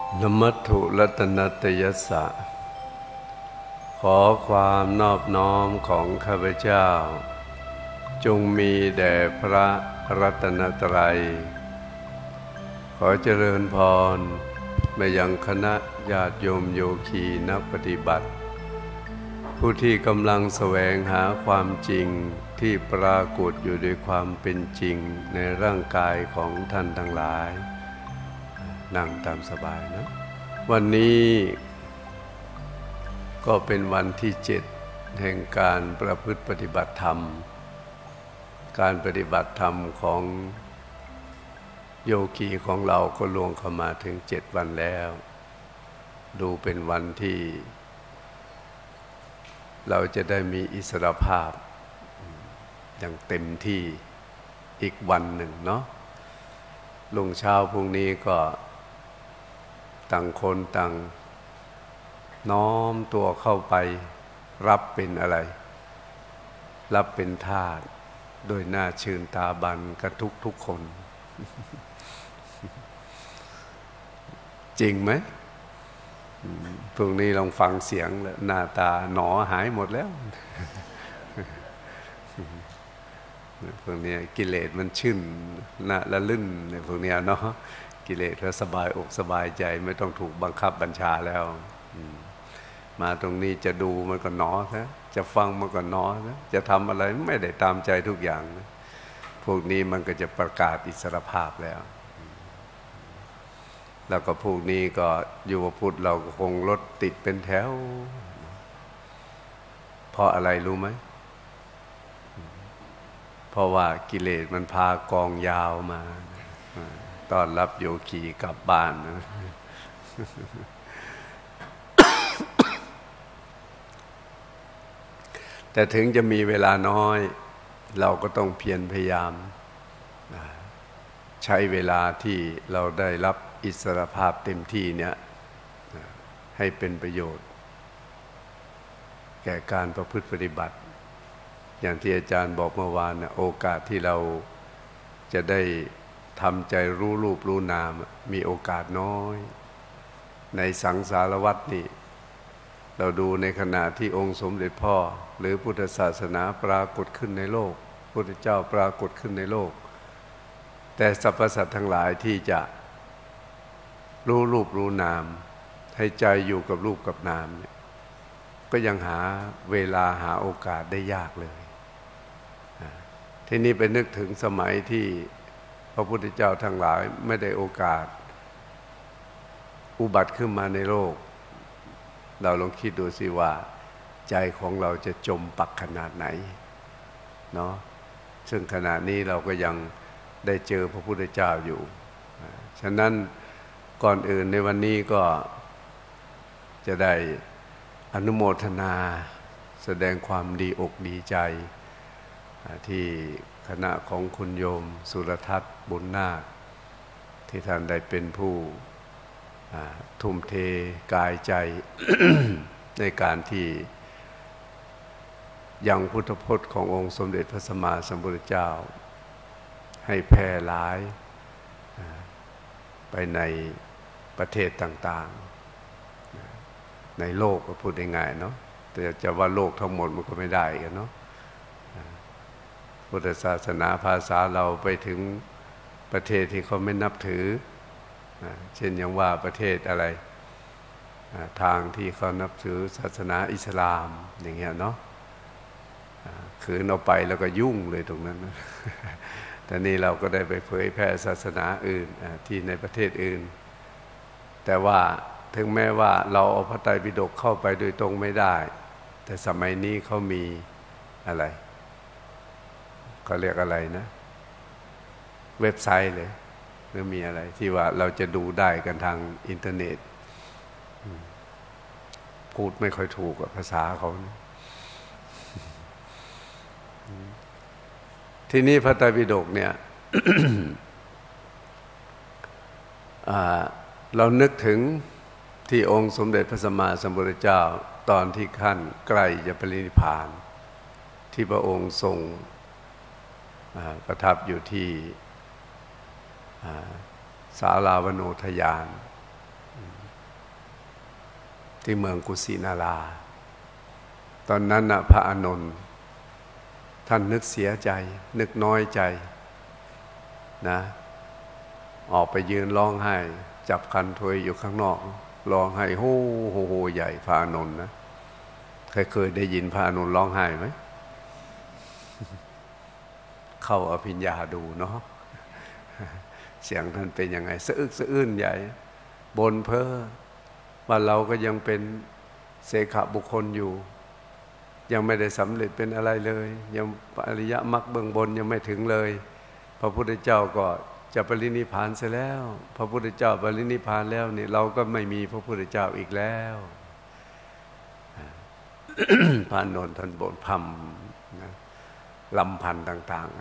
นมัตถุรัตนัตยัสสะขอความนอบน้อมของข้าพเจ้าจงมีแด่พระรัตนตรัยขอเจริญพรมายังคณะญาติโยมโยคีนักปฏิบัติผู้ที่กำลังแสวงหาความจริงที่ปรากฏอยู่ด้วยความเป็นจริงในร่างกายของท่านทั้งหลายนั่งตามสบายนะวันนี้ก็เป็นวันที่7แห่งการประพฤติปฏิบัติธรรมการปฏิบัติธรรมของโยคีของเราก็ล่วงเข้ามาถึง7วันแล้วดูเป็นวันที่เราจะได้มีอิสรภาพอย่างเต็มที่อีกวันหนึ่งเนาะรุ่งเช้าพรุ่งนี้ก็ต่างคนต่างน้อมตัวเข้าไปรับเป็นอะไรรับเป็นทาสโดยหน้าชื่นตาบันกันทุกคน จริงไหมพรุ่งนี้ลองฟังเสียงหน้าตาหนอหายหมดแล้ว พวกนี้กิเลสมันชื่นน่าละลื่นในพวกนี้เนาะกิเลสก็สบายอกสบายใจไม่ต้องถูกบังคับบัญชาแล้วมาตรงนี้จะดูมันก็หนอนะจะฟังมันก็หนอนะจะทำอะไรไม่ได้ตามใจทุกอย่างนะพวกนี้มันก็จะประกาศอิสรภาพแล้วแล้วก็พวกนี้ก็อยู่พุทธเราคงรถติดเป็นแถวเพราะอะไรรู้ไหมเพราะว่ากิเลสมันพากองยาวมาต้อนรับโยคีกลับบ้านนะแต่ถึงจะมีเวลาน้อยเราก็ต้องเพียรพยายามใช้เวลาที่เราได้รับอิสรภาพเต็มที่เนี่ยให้เป็นประโยชน์แก่การประพฤติปฏิบัติอย่างที่อาจารย์บอกเมื่อวานนะโอกาสที่เราจะได้ทำใจรู้รูปรู้นามมีโอกาสน้อยในสังสารวัฏนี่เราดูในขณะที่องค์สมเด็จพ่อหรือพุทธศาสนาปรากฏขึ้นในโลกพุทธเจ้าปรากฏขึ้นในโลกแต่สรรพสัตว์ทั้งหลายที่จะรู้รูปรู้นามให้ใจอยู่กับรูปกับนามเนี่ยก็ยังหาเวลาหาโอกาสได้ยากเลยทีนี้ไปนึกถึงสมัยที่พระพุทธเจ้าทั้งหลายไม่ได้โอกาสอุบัติขึ้นมาในโลกเราลองคิดดูสิว่าใจของเราจะจมปักขนาดไหนเนาะซึ่งขณะนี้เราก็ยังได้เจอพระพุทธเจ้าอยู่ฉะนั้นก่อนอื่นในวันนี้ก็จะได้อนุโมทนาแสดงความดีอกดีใจที่คณะของคุณโยมสุรทัศน์บุญนาคที่ท่านได้เป็นผู้ทุ่มเทกายใจ ในการที่ยังพุทธพจน์ขององค์สมเด็จพระสัมมาสัมพุทธเจ้าให้แพร่หลายไปในประเทศต่างๆในโลกก็พูดง่ายๆเนาะแต่จะว่าโลกทั้งหมดมันก็ไม่ได้กันเนาะพุทธศาสนาภาษาเราไปถึงประเทศที่เขาไม่นับถือเช่นอย่างว่าประเทศอะไรทางที่เขานับถือศาสนาอิสลามอย่างเงี้ยเนาะขืนเอาไปแล้วก็ยุ่งเลยตรงนั้นนะแต่นี่เราก็ได้ไปเผยแพร่ศาสนาอื่นที่ในประเทศอื่นแต่ว่าถึงแม้ว่าเราเอาพระไตรปิฎกเข้าไปโดยตรงไม่ได้แต่สมัยนี้เขามีอะไรเขาเรียกอะไรนะเว็บไซต์เลยหรือมีอะไรที่ว่าเราจะดูได้กันทางอินเทอร์เน็ตพูดไม่ค่อยถูกภาษาเขาทีนี้พระไตรปิฎกเนี่ย เรานึกถึงที่องค์สมเด็จพระสัมมาสัมพุทธเจ้าตอนที่ขั้นใกล้จะปรินิพพานที่พระองค์ทรงประทับอยู่ที่ ศาลาวโนทยานที่เมืองกุสินาราตอนนั้นพระอานนท์ท่านนึกเสียใจนึกน้อยใจนะออกไปยืนร้องไห้จับคันถวยอยู่ข้างนอกร้องไห้โฮโฮโฮใหญ่พระอานนท์นะเคยได้ยินพระอานนท์ร้องไห้ไหมเข้าอภิญญาดูเนาะเสียงท่านเป็นยังไงสะอึกสะอื้นใหญ่บนเพ้อว่าเราก็ยังเป็นเสขบุคคลอยู่ยังไม่ได้สำเร็จเป็นอะไรเลยยังอริยมรรคเบื้องบนยังไม่ถึงเลยพระพุทธเจ้าก็จะปรินิพพานเสียแล้วพระพุทธเจ้าปรินิพพานแล้วนี่เราก็ไม่มีพระพุทธเจ้าอีกแล้วพระอานนท์ท่านบ่นพำนะลำพันธ์ต่าง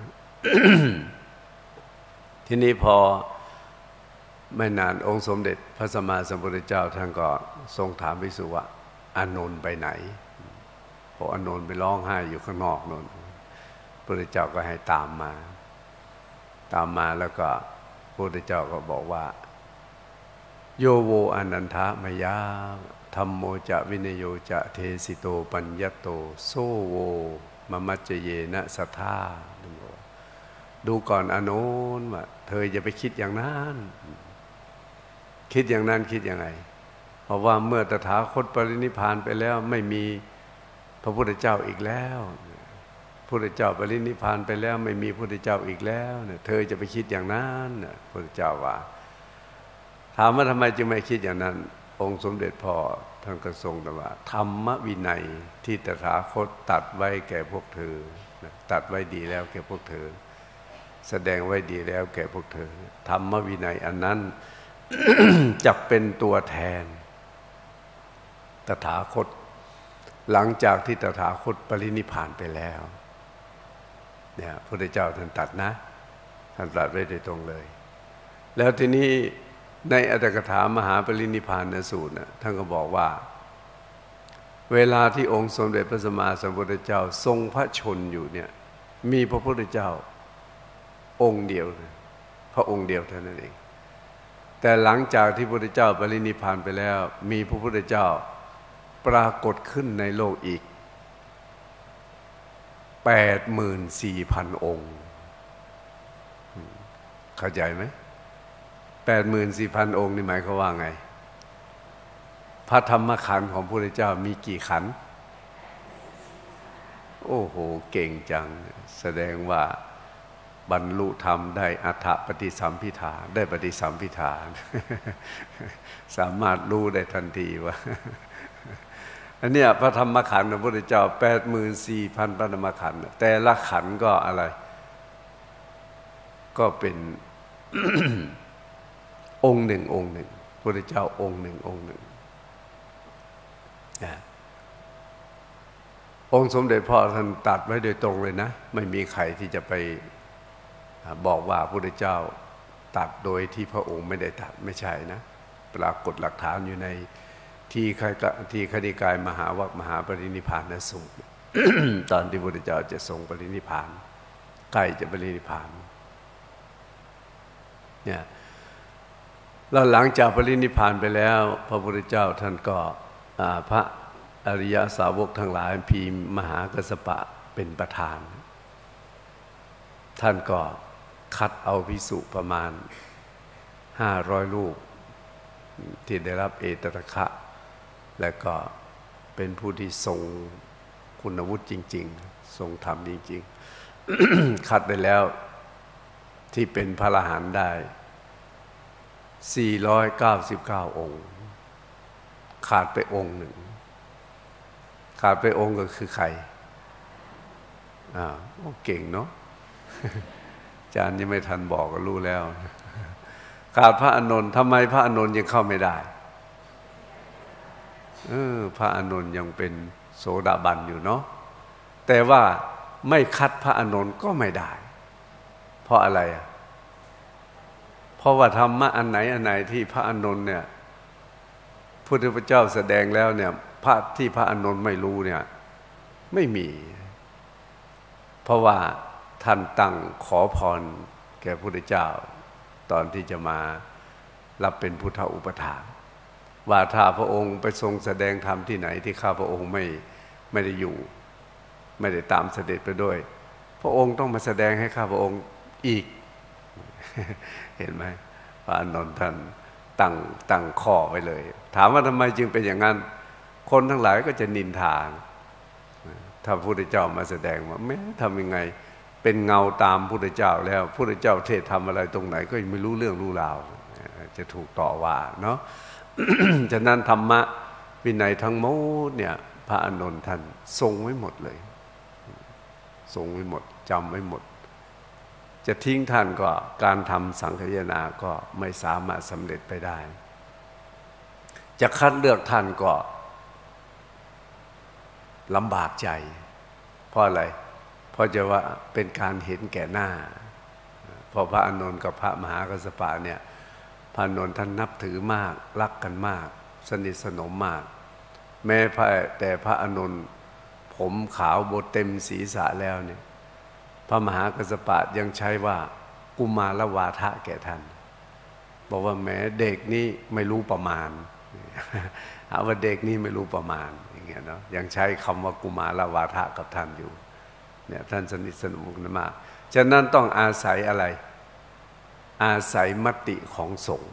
ๆ ทีนี้พอไม่นานองค์สมเด็จพระสัมมาสัมพุทธเจ้าท่านก็ทรงถามภิกษุว่าอานนท์ไปไหนพออานนท์ไปร้องไห้อยู่ข้างนอกนนพระพุทธเจ้าก็ให้ตามมาแล้วก็พระพุทธเจ้าก็บอกว่าโยโวอนันทะมยาธัมโมจะวินโยจะเทสิโตปัญญโตโซโวมมัจเจเยนะสัทธาดูก่อนอานนท์ว่าเธออย่าไปคิดอย่างนั้นคิดอย่างนั้นคิดยังไงเพราะว่าเมื่อตถาคตปรินิพพานไปแล้วไม่มีพระพุทธเจ้าอีกแล้วพระพุทธเจ้าปรินิพพานไปแล้วไม่มีพระพุทธเจ้าอีกแล้วเธอจะไปคิดอย่างนั้นพระพุทธเจ้าว่าถามว่าทำไมจึงไม่คิดอย่างนั้นองค์สมเด็จพ่อท่านก็ทรงตรัสว่าธรรมวินัยที่ตถาคตตัดไว้แก่พวกเธอตัดไว้ดีแล้วแก่พวกเธอแสดงไว้ดีแล้วแก่พวกเธอธรรมวินัยอันนั้น จะเป็นตัวแทนตถาคตหลังจากที่ตถาคตปรินิพพานไปแล้วเนี่ยพระพุทธเจ้าท่านตัดนะท่านตรัสไว้โดยตรงเลยแล้วทีนี้ในอัตถกถามหาปรินิพพานสูตรท่านก็บอกว่าเวลาที่องค์สมเด็จพระสัมมาสัมพุทธเจ้าทรงพระชนอยู่เนี่ยมีพระพุทธเจ้าองค์เดียวพระองค์เดียวเท่านั้นเองแต่หลังจากที่พระพุทธเจ้าปรินิพพานไปแล้วมีพระพุทธเจ้าปรากฏขึ้นในโลกอีก 84,000 องค์เข้าใจไหม 84,000 องค์นี่หมายความว่าไงพระธรรมขันธ์ของพระพุทธเจ้ามีกี่ขันธ์โอ้โหเก่งจังแสดงว่าบรรลุธรรมได้อัฏฐปฏิสัมภิทาได้ปฏิสัมภิทา สามารถรู้ได้ทันทีว่าอันเนี้ยพระธรรมขันธ์ของพระพุทธเจ้า 84,000 พระธรรมขันธ์แต่ละขันธ์ก็อะไรก็เป็น องค์หนึ่งองค์หนึ่งพระพุทธเจ้าองค์หนึ่งองค์หนึ่งองค์สมเด็จพ่อท่านตัดไว้โดยตรงเลยนะไม่มีใครที่จะไปบอกว่าพระพุทธเจ้าตัดโดยที่พระองค์ไม่ได้ตัดไม่ใช่นะปรากฏหลักฐานอยู่ในที่คณิกายมหาวรรคมหาปรินิพพานสูตร ตอนที่พระพุทธเจ้าจะทรงปรินิพพานใกล้จะปรินิพพานเนี่ยแล้วหลังจากปรินิพพานไปแล้วพระพุทธเจ้าท่านก็พระอริยสาวกทั้งหลายพีมหากัสสปะเป็นประธานท่านก็คัดเอาภิกษุประมาณ500 รูปที่ได้รับเอตทัคคะและก็เป็นผู้ที่ทรงคุณวุฒิจริงๆทรงธรรมจริงๆ คัดได้แล้วที่เป็นพระอรหันต์ได้499 องค์ขาดไปองค์หนึ่งขาดไปองค์ก็คือใครเก่งเนาะ อาจารย์ยังไม่ทันบอกก็รู้แล้วขาดพระอานนท์ทำไมพระอานนท์ยังเข้าไม่ได้พระอานนท์ยังเป็นโสดาบันอยู่เนาะแต่ว่าไม่คัดพระอานนท์ก็ไม่ได้เพราะอะไรเพราะว่าธรรมะอันไหนที่พระอานนท์เนี่ยพุทธเจ้าแสดงแล้วเนี่ยพระที่พระอานนท์ไม่รู้เนี่ยไม่มีเพราะว่าท่านตั้งขอพรแก่พระพุทธเจ้าตอนที่จะมารับเป็นพุทธอุปถากว่าถ้าพระองค์ไปทรงแสดงธรรมที่ไหนที่ข้าพระองค์ไม่ได้อยู่ไม่ได้ตามเสด็จไปด้วยพระองค์ต้องมาแสดงให้ข้าพระองค์อีก เห็นไหมพระอานนท์ท่านตั้งข้อไว้เลยถามว่าทำไมจึงเป็นอย่างนั้นคนทั้งหลายก็จะนินทาถ้าพระพุทธเจ้ามาแสดงว่าไม่ทำยังไงเป็นเงาตามพระพุทธเจ้าแล้วพระพุทธเจ้าเทศทำอะไรตรงไหนก็ไม่รู้เรื่องรู้ราวจะถูกต่อว่าเนาะ ฉะนั้นธรรมะวินัยทั้งหมดเนี่ยพระอานนท์ท่านทรงไว้หมดเลยทรงไว้หมดจำไว้หมดจะทิ้งท่านก็การทำสังคายนาก็ไม่สามารถสำเร็จไปได้จะคัดเลือกท่านก็ลำบากใจเพราะอะไรเพราะจะว่าเป็นการเห็นแก่หน้าพอพระอานนท์กับพระมหากัสสปะเนี่ยพระอานนท์ท่านนับถือมากรักกันมากสนิทสนมมากแม้แต่พระอานนท์ผมขาวบดเต็มศีรษะแล้วเนี่ยพระมหากัสสปะยังใช้ว่ากุมารวาทะแก่ท่านบอกว่าแม้เด็กนี่ไม่รู้ประมาณหาว่าเด็กนี่ไม่รู้ประมาณอย่างเงี้ยเนาะยังใช้คำว่ากุมารวาทะกับท่านอยู่เนี่ยท่านสนิทสนมกันมากฉะนั้นต้องอาศัยอะไรอาศัยมติของสงฆ์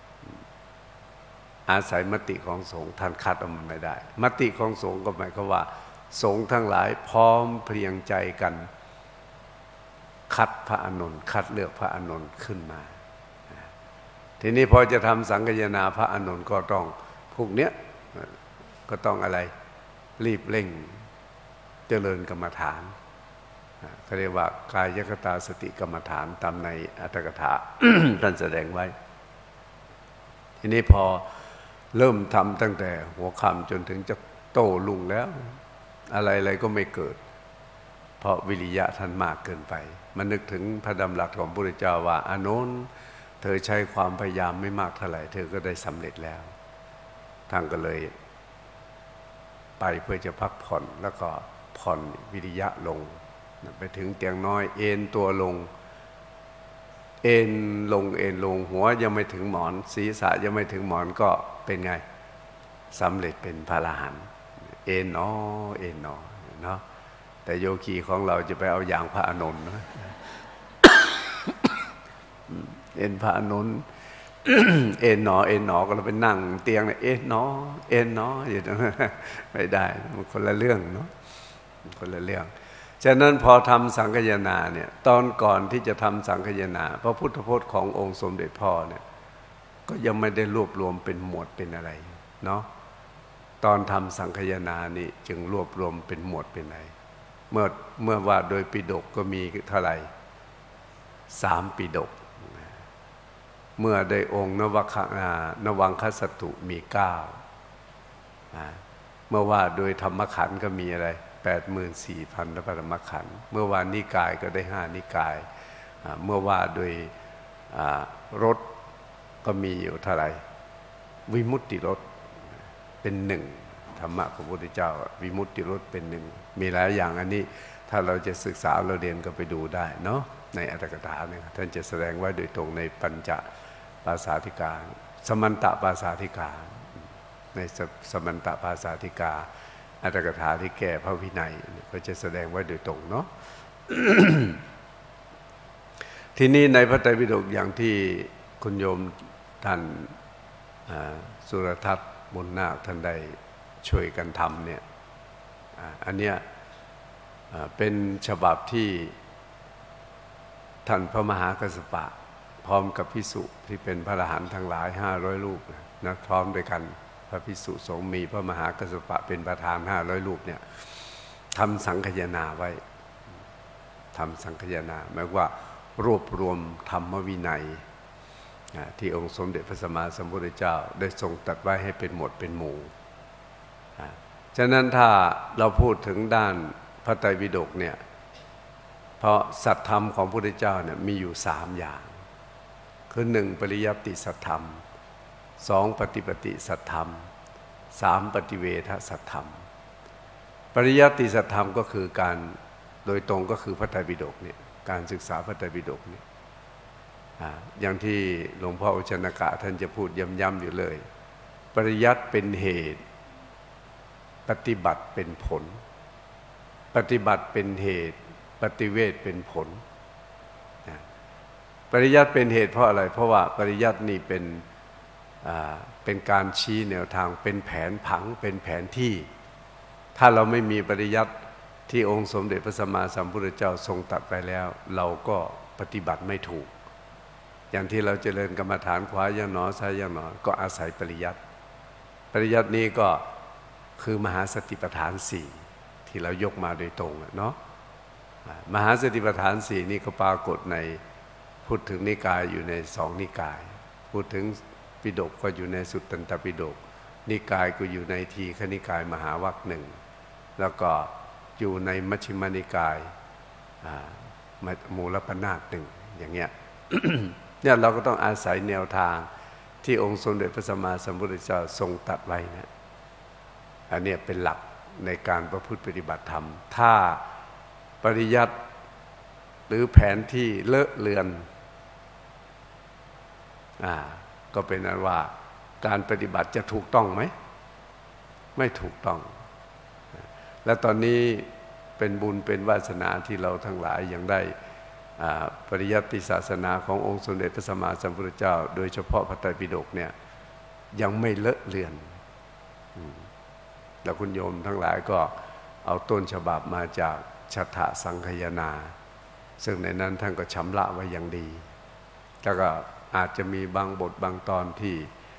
อาศัยมติของสงฆ์ท่านคัดเอามันไม่ได้มติของสงฆ์ก็หมายความว่าสงฆ์ทั้งหลายพร้อมเพรียงใจกันคัดพระอานนท์คัดเลือกพระอานนท์ขึ้นมาทีนี้พอจะทำสังฆายนาพระอานนท์ก็ต้องพวกเนี้ยก็ต้องอะไรรีบเร่งเจริญกรรมฐานเขาเรียกว่ากายคตาสติกรรมฐานตามในอัตถกถา ท่านแสดงไว้ทีนี้พอเริ่มทำตั้งแต่หัวค่ำจนถึงจะโตลุ่งแล้วอะไรก็ไม่เกิดเพราะวิริยะท่านมากเกินไปมันนึกถึงพระดำรัสของพระพุทธเจ้าว่าอานนท์เธอใช้ความพยายามไม่มากเท่าไหร่เธอก็ได้สำเร็จแล้วท่านก็เลยไปเพื่อจะพักผ่อนแล้วก็ผ่อนวิริยะลงไปถึงเตียงน้อยเอนตัวลงเอนลงหัวยังไม่ถึงหมอนศีรษะยังไม่ถึงหมอนก็เป็นไงสำเร็จเป็นพระอรหันต์เอนเนาะแต่โยคีของเราจะไปเอาอย่างพระอานนท์นะ เอ็นพระอานนท์ เอ็นหนอก็เราไปนั่งเตียงเนี่ยเอ็นหนออยู่ตรงนั้นไม่ได้มันคนละเรื่องเนาะคนละเรื่องฉะนั้นพอทำสังฆายนาเนี่ยตอนก่อนที่จะทำสังฆายนาพระพุทธพจน์ขององค์สมเด็จพ่อเนี่ยก็ยังไม่ได้รวบรวมเป็นหมวดเป็นอะไรเนาะตอนทำสังฆายนานี่จึงรวบรวมเป็นหมวดเป็นอะไรเมื่อว่าโดยปิฎกก็มีเท่าไหร่3 ปิฎกเมื่อได้องค์นวังคสัตถุมี9เมื่อว่าโดยธรรมขันธ์ก็มีอะไร84,000 พระธรรมขันธ์เมื่อว่านิกายก็ได้5 นิกายเมื่อว่าโดยรสก็มีอยู่เท่าไหร่วิมุตติรสเป็น1ธรรมะของพระพุทธเจ้าวิมุตติรสเป็น1มีหลายอย่างอันนี้ถ้าเราจะศึกษาเราเรียนก็ไปดูได้เนาะในอัตถกถาเนี่ยท่านจะแสดงไว้โดยตรงในปัญจปาสาธิกาสมันตปาสาธิกาในสมันตปาสาธิกาอัตถกถาที่แก้พระวินัยก็จะแสดงไว้โดยตรงเนาะ ทีนี้ในพระไตรปิฎกอย่างที่คุณโยมท่านสุรทัศน์บุญนาคท่านได้ช่วยกันทำเนี่ยอันเนี้ยเป็นฉบับที่ท่านพระมหากัสสปะพร้อมกับภิกษุที่เป็นพระอรหันต์ทั้งหลาย500 รูปนะพร้อมด้วยกันพระภิกษุสงฆ์มีพระมหากัสสปะเป็นประธาน500 รูปเนี่ยทำสังฆายนาไว้ทำสังฆายนาหมายว่ารวบรวมธรรมวินัยที่องค์สมเด็จพระสัมมาสัมพุทธเจ้าได้ทรงตรัสไว้ให้เป็นหมวดเป็นหมู่ฉะนั้นถ้าเราพูดถึงด้านพระไตรปิฎกเนี่ยเพราะสัตธรรมของพระพุทธเจ้าเนี่ยมีอยู่3 อย่างคือ1ปริยัติสัตธรรม2ปฏิปติสัตธรรม3ปฏิเวทสัตธรรมปริยัติสัตธรรมก็คือการโดยตรงก็คือพระไตรปิฎกเนี่ยการศึกษาพระไตรปิฎกเนี่ยอย่างที่หลวงพ่ออุชนกะท่านจะพูดย้ำๆอยู่เลยปริยัติเป็นเหตุปฏิบัติเป็นผลปฏิบัติเป็นเหตุปฏิเวทเป็นผลปริยัติเป็นเหตุเพราะอะไรเพราะว่าปริยัตินี่เป็นการชี้แนวทางเป็นแผนผังเป็นแผนที่ถ้าเราไม่มีปริยัติที่องค์สมเด็จพระสัมมาสัมพุทธเจ้าทรงตรัสไปแล้วเราก็ปฏิบัติไม่ถูกอย่างที่เราเจริญกรรมฐานขวาย่างหนอซ้ายย่างหนอก็อาศัยปริยัติปริยัตินี้ก็คือมหาสติปัฏฐานสี่ที่เรายกมาโดยตรงเนาะมหาสติปัฏฐานสี่นี่ก็ปรากฏในพูดถึงนิกายอยู่ในสองนิกายพูดถึงปิฎกก็อยู่ในสุตตันตปิฎกนิกายก็อยู่ในทีฆนิกายมหาวรรคหนึ่งแล้วก็อยู่ในมัชฌิมานิกายมูลปนาถหนึ่งอย่างเงี้ย เนี่ยเราก็ต้องอาศัยแนวทางที่องค์สมเด็จพระสัมมาสัมพุทธเจ้าทรงตรัสไว้นะอันนี้เป็นหลักในการประพฤติปฏิบัติธรรมถ้าปริยัติหรือแผนที่เลอะเลือนก็เป็นนั้นว่าการปฏิบัติจะถูกต้องไหมไม่ถูกต้องและตอนนี้เป็นบุญเป็นวาสนาที่เราทั้งหลายยังได้ปริยัติศาสนาขององค์สมเด็จพระสัมมาสัมพุทธเจ้าโดยเฉพาะพระไตรปิฎกเนี่ยยังไม่เลอะเลือนแล้วคุณโยมทั้งหลายก็เอาต้นฉบับมาจากฉัฏฐสังคายนาซึ่งในนั้นท่านก็ชำระไว้อย่างดีแล้วก็อาจจะมีบางบทบางตอนที่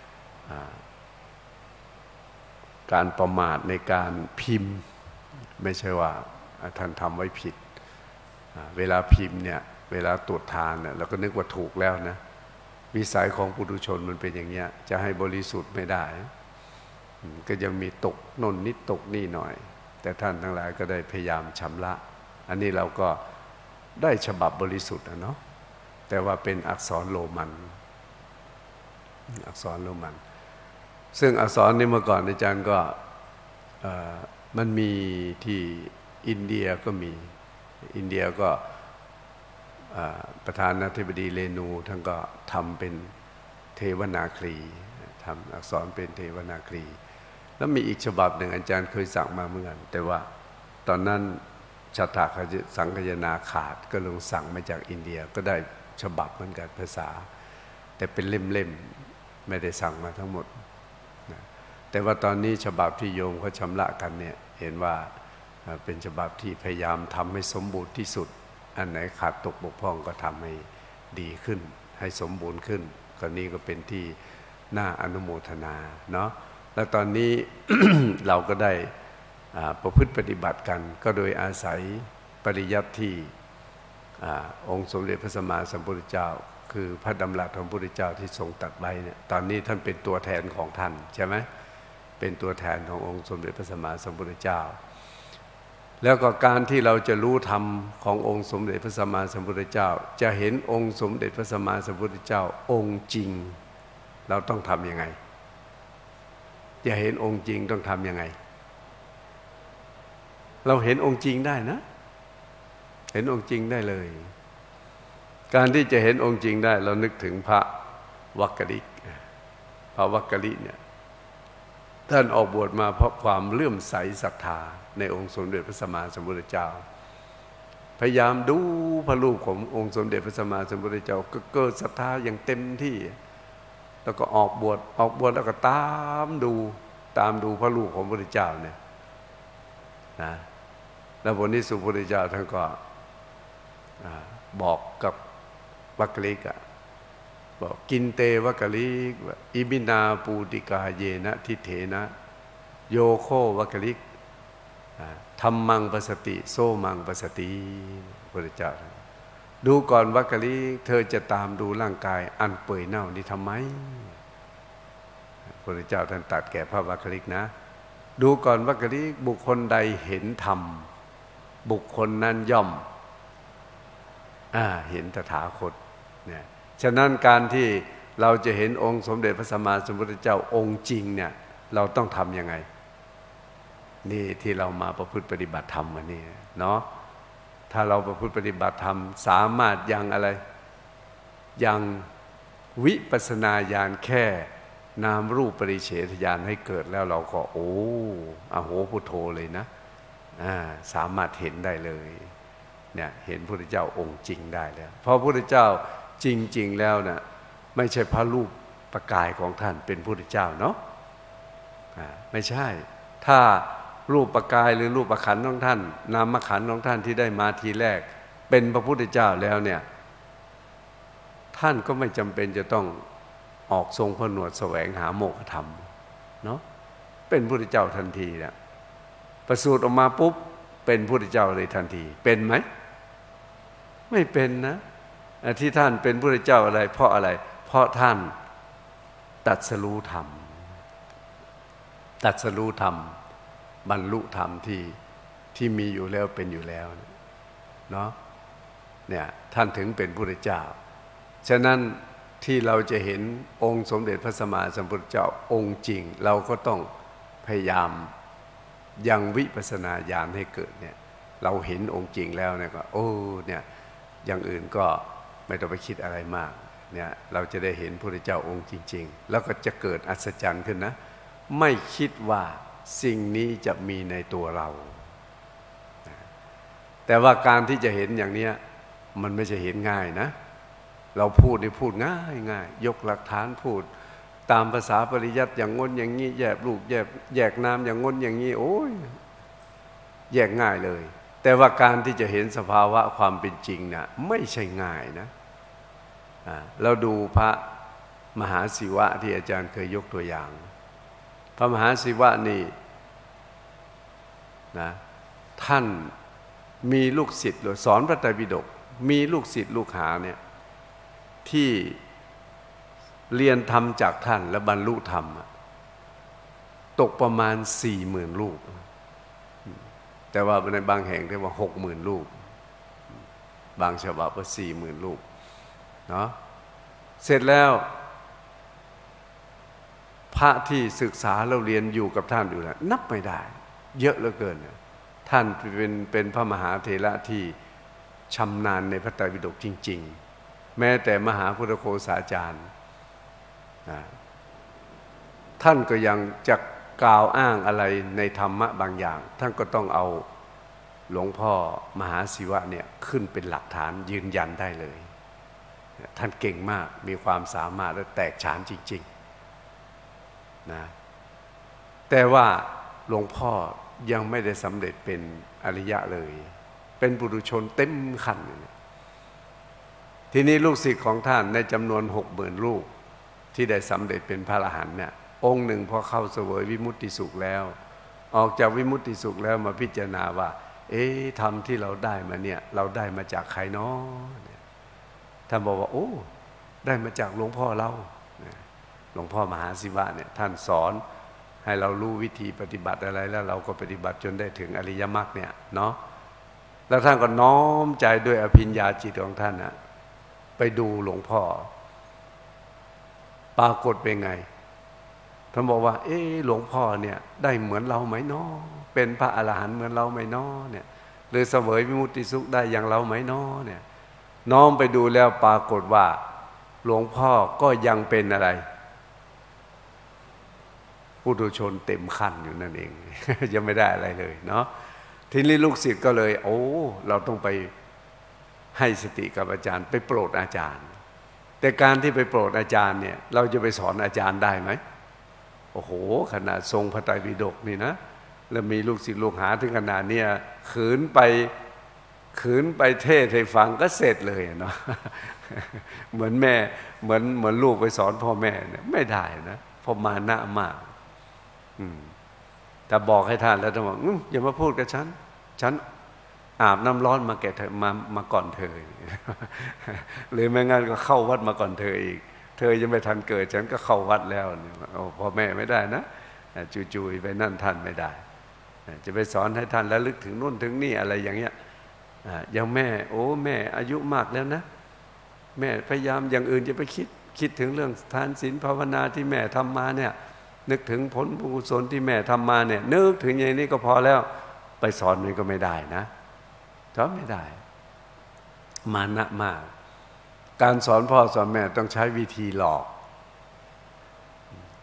การประมาทในการพิมพ์ไม่ใช่ว่าท่านทำไว้ผิดเวลาพิมพ์เนี่ยเวลาตรวจทานเนี่ยเราก็นึกว่าถูกแล้วนะวิสัยของปุถุชนมันเป็นอย่างเงี้ยจะให้บริสุทธิ์ไม่ได้ก็ยังมีตกโน่นนิดตกนี่หน่อยแต่ท่านทั้งหลายก็ได้พยายามชำระอันนี้เราก็ได้ฉบับบริสุทธิ์เนาะแต่ว่าเป็นอักษรโรมันอักษรโรมันซึ่งอักษรนี้เมื่อก่อนอาจารย์ก็มันมีที่อินเดียก็มีอินเดียก็ประธานาธิบดีเรนูท่านก็ทำเป็นเทวนาครีทำอักษรเป็นเทวนาครีแล้วมีอีกฉบับหนึ่งอาจารย์เคยสั่งมาเหมือนกันแต่ว่าตอนนั้นฉัฏฐสังคายนาขาดก็ลงสั่งมาจากอินเดียก็ได้ฉบับเหมือนกันภาษาแต่เป็นเล่มๆไม่ได้สั่งมาทั้งหมดนะแต่ว่าตอนนี้ฉบับที่โยมเขาชำระกันเนี่ยเห็นว่าเป็นฉบับที่พยายามทำให้สมบูรณ์ที่สุดอันไหนขาดตกบกพร่องก็ทำให้ดีขึ้นให้สมบูรณ์ขึ้นก็นี้ก็เป็นที่น่าอนุโมทนาเนาะแล้วตอนนี้ เราก็ได้ประพฤติปฏิบัติกันก็โดยอาศัยปริยัติที่องค์สมเด็จพระสัมมาสัมพุทธเจ้าคือพระดำรัสของพระพุทธเจ้าที่ทรงตรัสไว้เนี่ยตอนนี้ท่านเป็นตัวแทนของท่านใช่ไหมเป็นตัวแทนขององค์สมเด็จพระสัมมาสัมพุทธเจ้าแล้วก็การที่เราจะรู้ธรรมขององค์สมเด็จพระสัมมาสัมพุทธเจ้าจะเห็นองค์สมเด็จพระสัมมาสัมพุทธเจ้าองค์จริงเราต้องทำยังไงจะเห็นองค์จริงต้องทำยังไงเราเห็นองค์จริงได้นะเห็นองค์จริงได้เลยการที่จะเห็นองค์จริงได้เรานึกถึงพระวักกลิกพระวักกลิเนี่ยท่านออกบวชมาเพราะความเลื่อมใสศรัทธาในองค์สมเด็จพระสัมมาสัมพุทธเจ้าพยายามดูพระรูปขององค์สมเด็จพระสัมมาสัมพุทธเจ้าก็เกิดศรัทธาอย่างเต็มที่แล้วก็ออกบวชแล้วก็ตามดูพระรูปของพระพุทธเจ้าเนี่ยนะแล้วผลที่สุดพระพุทธเจ้าท่านก็บอกกับวักกลิกบอกกินเตวักกลิกอิมินาปูติกาเยนะทิเถนะโยโควักกลิกธัมมังปัสสติโซมังปัสสติพระพุทธเจ้าดูก่อนวักกลิกเธอจะตามดูร่างกายอันเปื่อยเน่านี้ทำไมพระพุทธเจ้าท่านตรัสแก่พระวักกลิกนะดูก่อนวักกลิกบุคคลใดเห็นธรรมบุคคลนั้นย่อมเห็นตถาคตเนี่ยฉะนั้นการที่เราจะเห็นองค์สมเด็จพระสัมมาสัมพุทธเจ้าองค์จริงเนี่ยเราต้องทำยังไงนี่ที่เรามาประพฤติปฏิบัติธรรมวันนี้เนาะถ้าเราประพฤติปฏิบัติธรรมสามารถยังอะไรยังวิปัสสนาญาณแค่นามรูปปริเฉทญาณให้เกิดแล้วเราก็โอ้อโหพุทโธเลยนะสามารถเห็นได้เลยเนี่ยเห็นพระพุทธเจ้าองค์จริงได้แล้วเพราะพระพุทธเจ้าจริงๆแล้วนะไม่ใช่พระรูปประกายของท่านเป็นพระพุทธเจ้าเนาะไม่ใช่ถ้ารูปประกายหรือรูปประขันของท่านนามขันของท่านที่ได้มาทีแรกเป็นพระพุทธเจ้าแล้วเนี่ยท่านก็ไม่จำเป็นจะต้องออกทรงผนวดแสวงหาโมกขธรรมเนาะเป็นพระพุทธเจ้าทันทีนะประสูติออกมาปุ๊บเป็นพระพุทธเจ้าเลยทันทีเป็นไหมไม่เป็นนะที่ท่านเป็นพระพุทธเจ้าอะไรเพราะอะไรเพราะท่านตรัสรู้ธรรมตรัสรู้ธรรมบรรลุธรรมที่มีอยู่แล้วเป็นอยู่แล้วเนาะเนี่ยท่านถึงเป็นพระพุทธเจ้าฉะนั้นที่เราจะเห็นองค์สมเด็จพระสัมมาสัมพุทธเจ้าองค์จริงเราก็ต้องพยายามยังวิปัสสนาญาณให้เกิดเนี่ยเราเห็นองค์จริงแล้วเนี่ยก็โอ้เนี่ยอย่างอื่นก็ไม่ต้องไปคิดอะไรมากเนี่ยเราจะได้เห็นพระพุทธเจ้าองค์จริงๆแล้วก็จะเกิดอัศจรรย์ขึ้นนะไม่คิดว่าสิ่งนี้จะมีในตัวเราแต่ว่าการที่จะเห็นอย่างนี้มันไม่ใช่เห็นง่ายนะเราพูดนี่พูดง่ายยกหลักฐานพูดตามภาษาปริยัติอย่างงนอย่างนี้แยกรูปแยกนามอย่างงนอย่างนี้โอ้ยแยกง่ายเลยแต่ว่าการที่จะเห็นสภาวะความเป็นจริงน่ะไม่ใช่ง่ายนะเราดูพระมหาศิวะที่อาจารย์เคยยกตัวอย่างพระมหาศิวะนี่นะท่านมีลูกศิษย์สอนพระไตรปิฎกมีลูกศิษย์ลูกหาเนี่ยที่เรียนธรรมจากท่านและบรรลุธรรมตกประมาณ 40,000 รูปแต่ว่าในบางแห่งเรียกว่า 60,000 รูปบางฉบับก็ 40,000 รูปเนาะเสร็จแล้วพระที่ศึกษาเราเรียนอยู่กับท่านอยู่แล้วนับไม่ได้เยอะเหลือเกินท่านเป็นพระมหาเถระที่ชำนาญในพระไตรปิฎกจริงๆแม้แต่มหาพุทธโฆษาจารย์ท่านก็ยังจะกล่าวอ้างอะไรในธรรมะบางอย่างท่านก็ต้องเอาหลวงพ่อมหาศิวะเนี่ยขึ้นเป็นหลักฐานยืนยันได้เลยท่านเก่งมากมีความสามารถและแตกฉานจริงๆนะแต่ว่าหลวงพ่อยังไม่ได้สำเร็จเป็นอริยะเลยเป็นปุถุชนเต็มขั้นทีนี้ลูกศิษย์ของท่านในจำนวน 60,000 รูปที่ได้สำเร็จเป็นพระอรหันต์เนี่ยองค์หนึ่งพอเข้าเสวยวิมุตติสุขแล้วออกจากวิมุตติสุขแล้วมาพิจารณาว่าธรรมที่เราได้มาเนี่ยเราได้มาจากใครเนาะท่านบอกว่าโอ้ได้มาจากหลวงพ่อเราหลวงพ่อมหาศิวะเนี่ยท่านสอนให้เรารู้วิธีปฏิบัติอะไรแล้วเราก็ปฏิบัติจนได้ถึงอริยมรรคเนี่ยเนาะแล้วท่านก็น้อมใจด้วยอภิญญาจิตของท่านนะไปดูหลวงพ่อปรากฏเป็นไงท่านบอกว่าหลวงพ่อเนี่ยได้เหมือนเราไหมเนาะเป็นพระอรหันต์เหมือนเราไหมเนาะเนี่ยหรือเสวยวิมุตติสุขได้อย่างเราไหมเนาะเนี่ยน้อมไปดูแล้วปรากฏว่าหลวงพ่อก็ยังเป็นอะไรปุถุชนเต็มขั้นอยู่นั่นเอง ยังไม่ได้อะไรเลยเนาะทีนี้ลูกศิษย์ก็เลยเราต้องไปให้สติกับอาจารย์ไปโปรดอาจารย์แต่การที่ไปโปรดอาจารย์เนี่ยเราจะไปสอนอาจารย์ได้ไหมโอ้โหขนาดทรงพระไตรปิฎกนี่นะแล้วมีลูกศิษย์ลูกหาถึงขนาดเนี้ยขืนไปเทศให้ฟังก็เสร็จเลยเนาะ เหมือนแม่เหมือนลูกไปสอนพ่อแม่เนี่ยไม่ได้นะเพราะมานะมากแต่บอกให้ท่านแล้วท่านบอกอย่ามาพูดกับฉันอาบน้ำร้อนมาแก่เธอมาก่อนเธอ หรือไม่งั้นก็เข้าวัดมาก่อนเธออีกเธอยังไม่ทันเกิดฉันก็เข้าวัดแล้วพ่อแม่ไม่ได้นะจุยๆไปนั่นท่านไม่ได้จะไปสอนให้ท่านระลึกถึงนู่นถึงนี่อะไรอย่างเงี้ยอย่างแม่แม่อายุมากแล้วนะแม่พยายามอย่างอื่นจะไปคิดถึงเรื่องทานศีลภาวนาที่แม่ทำมาเนี่ยนึกถึงผลบุญกุศลที่แม่ทำมาเนี่ยนึกถึงอย่างนี้ก็พอแล้วไปสอนมันก็ไม่ได้นะสอนไม่ได้มานะมากการสอนพ่อสอนแม่ต้องใช้วิธีหลอก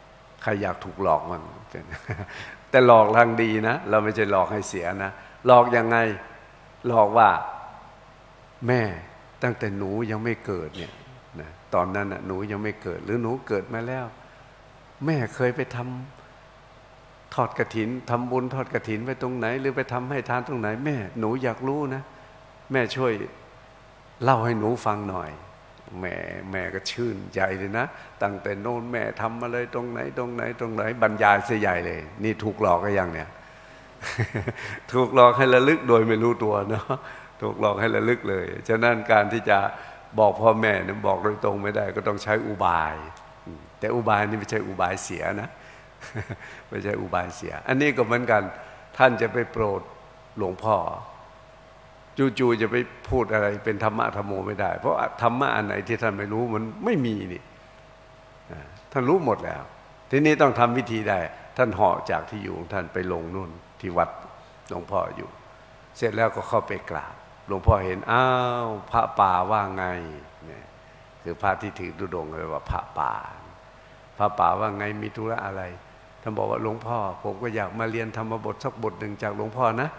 ใครอยากถูกหลอกมันแต่หลอกทางดีนะเราไม่ใช่หลอกให้เสียนะหลอกยังไงหลอกว่าแม่ตั้งแต่หนูยังไม่เกิดเนี่ยนะตอนนั้นหนูยังไม่เกิดหรือหนูเกิดมาแล้วแม่เคยไปทำทอดกฐินทำบุญทอดกฐินไปตรงไหนหรือไปทำให้ทานตรงไหนแม่หนูอยากรู้นะแม่ช่วยเล่าให้หนูฟังหน่อยแม่ก็ชื่นใจเลยนะตั้งแต่โน้นแม่ทำมาเลยตรงไหนตรงไหนตรงไหนบรรยายเสียใหญ่เลยนี่ถูกหลอกก็ยังเนี่ย ถูกหลอกให้ระลึกโดยไม่รู้ตัวเนาะถูกหลอกให้ระลึกเลยฉะนั้นการที่จะบอกพ่อแม่เนี่ยบอกโดยตรงไม่ได้ก็ต้องใช้อุบายแต่อุบายนี่ไม่ใช่อุบายเสียนะ ไม่ใช่อุบายเสียอันนี้ก็เหมือนกันท่านจะไปโปรดหลวงพ่อจู่ๆจะไปพูดอะไรเป็นธรรมะธรรมโมไม่ได้เพราะธรรมะอันไหนที่ท่านไม่รู้มันไม่มีนี่ท่านรู้หมดแล้วทีนี้ต้องทำวิธีได้ท่านเหาะจากที่อยู่ของท่านไปลงนู่นที่วัดหลวงพ่ออยู่เสร็จแล้วก็เข้าไปกราบหลวงพ่อเห็นอ้าวพระป่าว่าไงเนี่ยคือพระที่ถือธุดงค์เลยว่าพระป่าว่าไงมีธุระอะไรท่านบอกว่าหลวงพ่อผมก็อยากมาเรียนธรรมบทสักบทหนึ่งจากหลวงพ่อนะ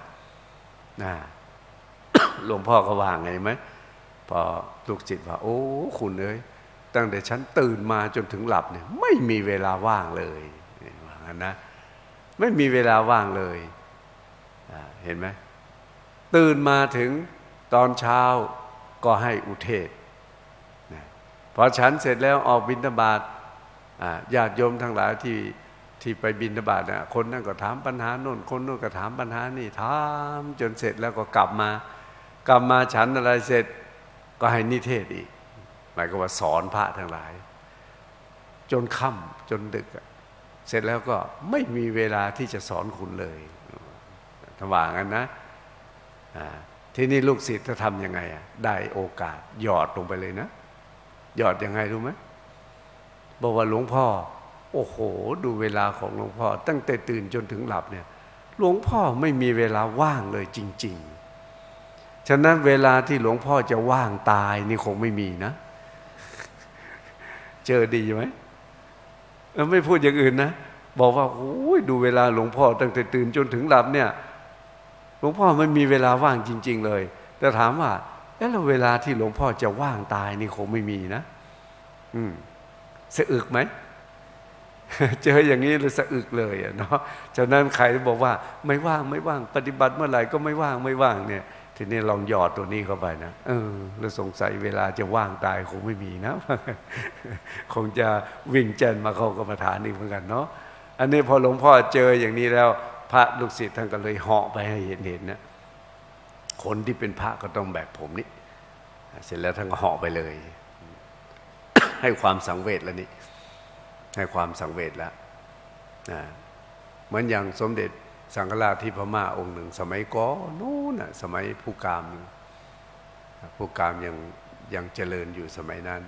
หลวงพ่อก็ว่าไงไหมพอลูกศิษย์ว่าโอ้คุณเอ้ยตั้งแต่ฉันตื่นมาจนถึงหลับเนี่ยไม่มีเวลาว่างเลยว่างั้นนะไม่มีเวลาว่างเลยเห็นไหมตื่นมาถึงตอนเช้าก็ให้อุเทศพอฉันเสร็จแล้วออกบิณฑบาตญาติโยมทั้งหลายที่ไปบิณฑบาตเนี่ยคนนั้นก็ถามปัญหาโน่นคนโน่นก็ถามปัญหานี่ถามจนเสร็จแล้วก็กลับมาฉันอะไรเสร็จก็ให้นิเทศอีกหมายก็ว่าสอนพระทั้งหลายจนค่ำจนดึกเสร็จแล้วก็ไม่มีเวลาที่จะสอนคุณเลยถ้าว่างั้นนะทีนี้ลูกศิษย์จะทำยังไงได้โอกาสหยอดลงไปเลยนะหยอดยังไงรู้ไหมบอกว่าหลวงพ่อโอ้โหดูเวลาของหลวงพ่อตั้งแต่ตื่นจนถึงหลับเนี่ยหลวงพ่อไม่มีเวลาว่างเลยจริงๆฉะนั้นเวลาที่หลวงพ่อจะว่างตายนี่คงไม่มีนะเจอดีไหมไม่พูดอย่างอื่นนะบอกว่าโอ้ยดูเวลาหลวงพ่อตั้งแต่ตื่นจนถึงหลับเนี่ยหลวงพ่อไม่มีเวลาว่างจริงๆเลยแต่ถามว่าแล้วเวลาที่หลวงพ่อจะว่างตายนี่คงไม่มีนะสะอึกไหม เจออย่างนี้เลยสะอึกเลยเนาะฉะนั้นใครบอกว่าไม่ว่างปฏิบัติเมื่อไหร่ก็ไม่ว่างเนี่ยทีนี้ลองหยอดตัวนี้เข้าไปนะแล้วสงสัยเวลาจะว่างตายคงไม่มีนะ คงจะวิ่งเจนมาเข้ากรรมฐานอีกเหมือนกันเนาะอันนี้พอหลวงพ่อเจออย่างนี้แล้วพระลูกศิษย์ท่านก็เลยเหาะไปให้เห็นนะคนที่เป็นพระก็ต้องแบบผมนี่เสร็จแล้วท่านก็เหาะไปเลย ให้ความสังเวชแล้วนี่ให้ความสังเวชแล้วเหมือนอย่างสมเด็จสังฆราชที่พม่าองค์หนึ่งสมัยก่อนนู้นสมัยผู้กามยังเจริญอยู่สมัยนั้น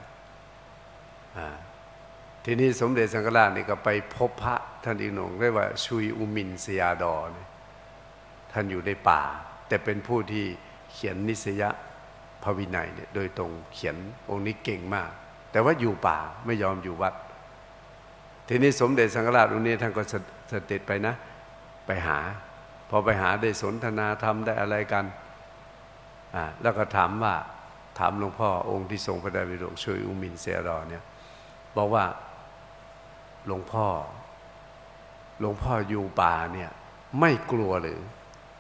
ทีนี้สมเด็จสังฆราชนี่ก็ไปพบพระท่านอีกหนึ่งเรียกว่าชุยอุมินสยาดอท่านอยู่ในป่าแต่เป็นผู้ที่เขียนนิสยพระวินัยเนี่ยโดยตรงเขียนองค์นี้เก่งมากแต่ว่าอยู่ป่าไม่ยอมอยู่วัดทีนี้สมเด็จสังฆราชองค์นี้ท่านก็เสด็จไปนะไปหาพอไปหาได้สนทนาธรรมได้อะไรกันแล้วก็ถามหลวงพ่อองค์ที่ทรงพระไตรปิฎกช่วยอุมินเสดอเนี่ยบอกว่าหลวงพ่ออยู่ป่าเนี่ยไม่กลัวหรือ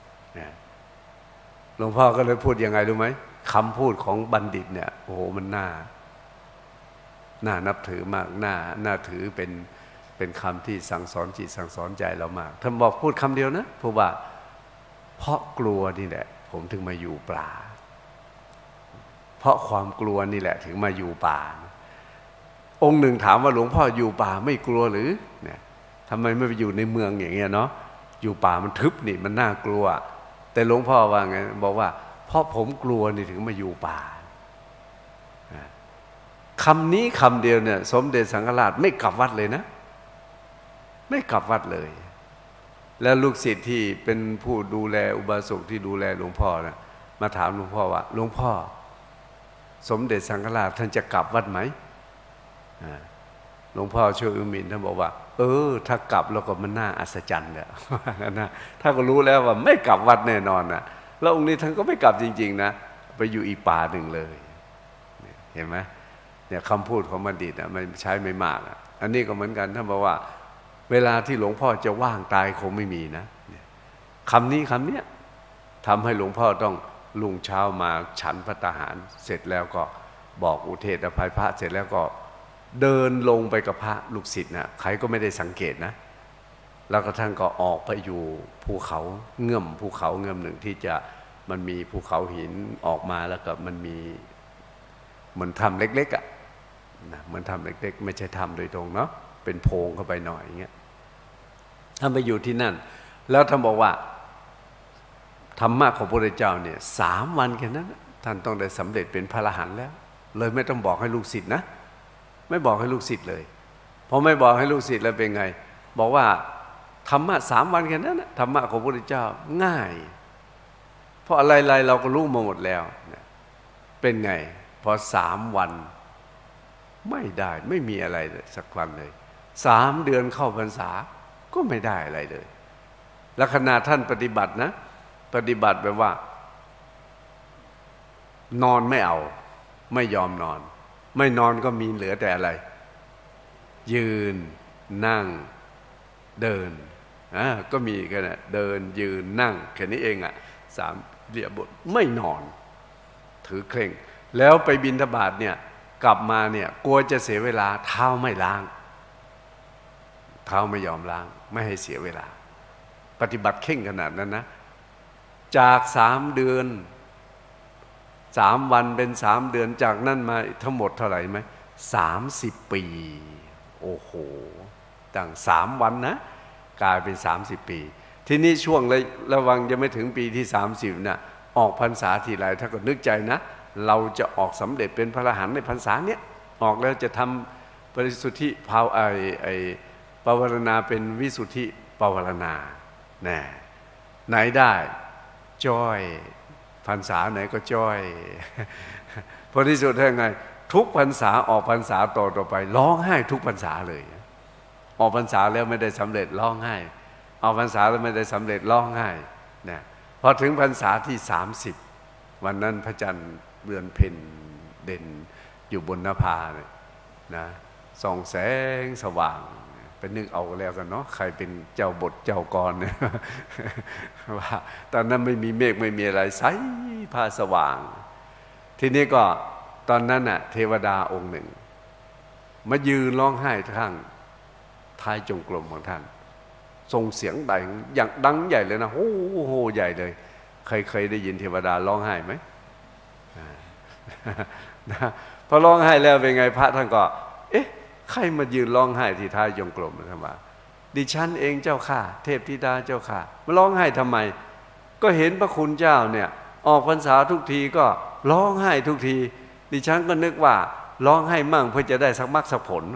หลวงพ่อก็เลยพูดยังไงรู้ไหมคำพูดของบัณฑิตเนี่ยโอ้โหมันน่านับถือมากน่าถือเป็นคำที่สั่งสอนจิตสั่งสอนใจเรามากท่านบอกพูดคำเดียวนะเพราะว่าเพราะกลัวนี่แหละผมถึงมาอยู่ป่าเพราะความกลัวนี่แหละถึงมาอยู่ป่าองค์หนึ่งถามว่าหลวงพ่ออยู่ป่าไม่กลัวหรือเนี่ยทำไมไม่ไปอยู่ในเมืองอย่างเงี้ยเนาะอยู่ป่ามันทึบนี่มันน่ากลัวแต่หลวงพ่อว่าไงบอกว่าเพราะผมกลัวนี่ถึงมาอยู่ป่าคำนี้คำเดียวเนี่ยสมเด็จสังฆราชไม่กลับวัดเลยนะไม่กลับวัดเลยแล้วลูกศิษย์ที่เป็นผู้ดูแลอุบาสกที่ดูแลหลวงพ่อนะมาถามหลวงพ่อว่าหลวงพ่อสมเด็จสังฆราชท่านจะกลับวัดไหมหลวงพ่อช่วยอุมินท่านบอกว่าถ้ากลับแล้วก็มันน่าอัศจรรย์เนี่ยนะถ้าก็รู้แล้วว่าไม่กลับวัดแน่นอนนะแล้วองค์นี้ท่านก็ไม่กลับจริงๆนะไปอยู่อีกป่าหนึ่งเลยเห็นไหมเนี่ยคำพูดของบัณฑิตนะมันใช้ไม่มากอันนี้ก็เหมือนกันท่านบอกว่าเวลาที่หลวงพ่อจะว่างตายคงไม่มีนะคำนี้ทำให้หลวงพ่อต้องลุงเช้ามาฉันภัตตาหารเสร็จแล้วก็บอกอุเทศอภัยพระเสร็จแล้วก็เดินลงไปกับพระลูกศิษย์นะใครก็ไม่ได้สังเกตนะแล้วก็ท่านก็ออกไปอยู่ภูเขาเงื่อมภูเขาเงื่อมหนึ่งที่จะมันมีภูเขาหินออกมาแล้วก็มันมีเหมือนถ้ำเล็กๆอ่ะนะเหมือนถ้ำเล็กๆไม่ใช่ถ้ำโดยตรงเนาะเป็นโพรงเข้าไปหน่อยอย่างเงี้ยท่านไปอยู่ที่นั่นแล้วท่านบอกว่าธรรมะของพระพุทธเจ้าเนี่ย3 วันแค่นั้นท่านต้องได้สำเร็จเป็นพระอรหันต์แล้วเลยไม่ต้องบอกให้ลูกศิษย์นะไม่บอกให้ลูกศิษย์เลยพอไม่บอกให้ลูกศิษย์แล้วเป็นไงบอกว่าธรรมะ3 วันแค่นั้นธรรมะของพระพุทธเจ้าง่ายเพราะอะไรๆเราก็รู้มาหมดแล้วเป็นไงพอ3 วันไม่ได้ไม่มีอะไรสักวันเลย3 เดือนเข้าพรรษาก็ไม่ได้อะไรเลยแล้วขณะท่านปฏิบัตินะปฏิบัติแบบว่านอนไม่เอาไม่ยอมนอนไม่นอนก็มีเหลือแต่อะไรยืนนั่งเดินก็มีแค่นั้นเดินยืนนั่งแค่นี้เอง3 อิริยาบถไม่นอนถือเคร่งแล้วไปบิณฑบาตเนี่ยกลับมาเนี่ยกลัวจะเสียเวลาเท้าไม่ล้างเท้าไม่ยอมล้างไม่ให้เสียเวลาปฏิบัติเข่งขนาดนั้นนะจาก3 เดือน3 วันเป็น3 เดือนจากนั้นมาทั้งหมดเท่าไหร่ไหม30 ปีโอ้โหตั้ง3 วันนะกลายเป็น30 ปีทีนี้ช่วงระวังยังไม่ถึงปีที่30นะออกพรรษาทีไรถ้าก็นึกใจนะเราจะออกสำเร็จเป็นพระอรหันต์ในพรรษาเนี้ยออกแล้วจะทำปริสุทธิภาวปวารณาเป็นวิสุทธิปวารณาแน่ไหนได้จ้อยพรรษาไหนก็จ้อยพอที่สุดได้ไงทุกพรรษาออกพรรษาต่อไปร้องไห้ทุกพรรษาเลยออกพรรษาแล้วไม่ได้สำเร็จร้องไห้ออกพรรษาแล้วไม่ได้สำเร็จร้องไห้นะพอถึงพรรษาที่30วันนั้นพระจันทร์เดือนเพ็ญเด่นอยู่บนหน้าผาเนี่ยนะส่องแสงสว่างไปนึกเอาแล้วกันเนาะใครเป็นเจ้าบทเจ้ากรเนี่ยว่าตอนนั้นไม่มีเมฆไม่มีอะไรใสผ้าสว่างทีนี้ก็ตอนนั้นน่ะเทวดาองค์หนึ่งมายืนร้องไห้ข้างท้ายจงกรมของท่านส่งเสียงดังอย่างดังใหญ่เลยนะโอ้โหใหญ่เลยเคยได้ยินเทวดาร้องไห้ไหมพอร้องไห้แล้วเป็นไงพระท่านก็เอ๊ะใครมายืนร้องไห้ที่ท้ายจงกรมท่านว่าดิฉันเองเจ้าค่ะเทพธิดาเจ้าค่ะมาร้องไห้ทำไมก็เห็นพระคุณเจ้าเนี่ยออกพรรษาทุกทีก็ร้องไห้ทุกทีดิฉันก็นึกว่าร้องไห้มั่งเพื่อจะได้สักมรรคสักผล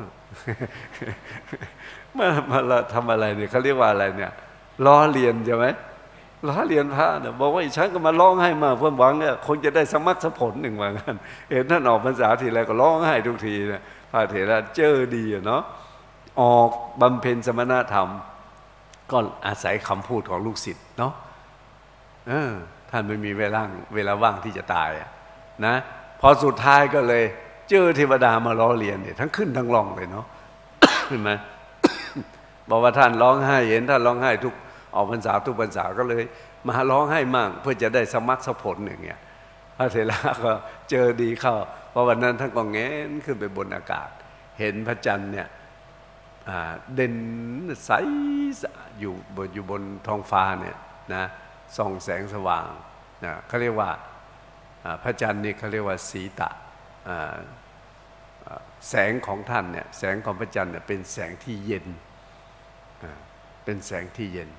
มาทำอะไรเนี่ยเขาเรียกว่าอะไรเนี่ยล้อเลียนใช่ไหมล้อเลียนพระเนี่ยบอกว่าฉันก็มาร้องไห้มาเพื่อหวังเนี่ยคงจะได้สักมรรคสักผลหนึ่งว่างั้นเห็นท่านออกพรรษาทีไรก็ร้องไห้ทุกทีเนี่ยพระเถระเจอดีเนาะออกบำเพ็ญสมณธรรมก็อาศัยคำพูดของลูกศิษย์เนาะท่านไม่มีเวลาว่างที่จะตายนะพอสุดท้ายก็เลยเจอเทวดามาล้อเลียนเนี่ยทั้งขึ้นทั้งลงเลยเนาะ เห็นไหม บอกว่าท่านร้องไห้เห็นท่านร้องไห้ทุกออกพรรษาทุกพรรษาก็เลยมาร้องไห้มั่งเพื่อจะได้สมัครสผลหนึ่งเนี่ยพระเถระก็เจอดีเข้าเพราะวันนั้นท่านก็แง้นขึ้นไปบนอากาศเห็นพระจันทร์เนี่ยเด่นใสอยู่บนท้องฟ้าเนี่ยนะส่องแสงสว่างนะเขาเรียกว่าพระจันทร์นี่เขาเรียกว่าสีตะแสงของท่านเนี่ยแสงของพระจันทร์เนี่ยเป็นแสงที่เย็นเป็นแสงที่เย็น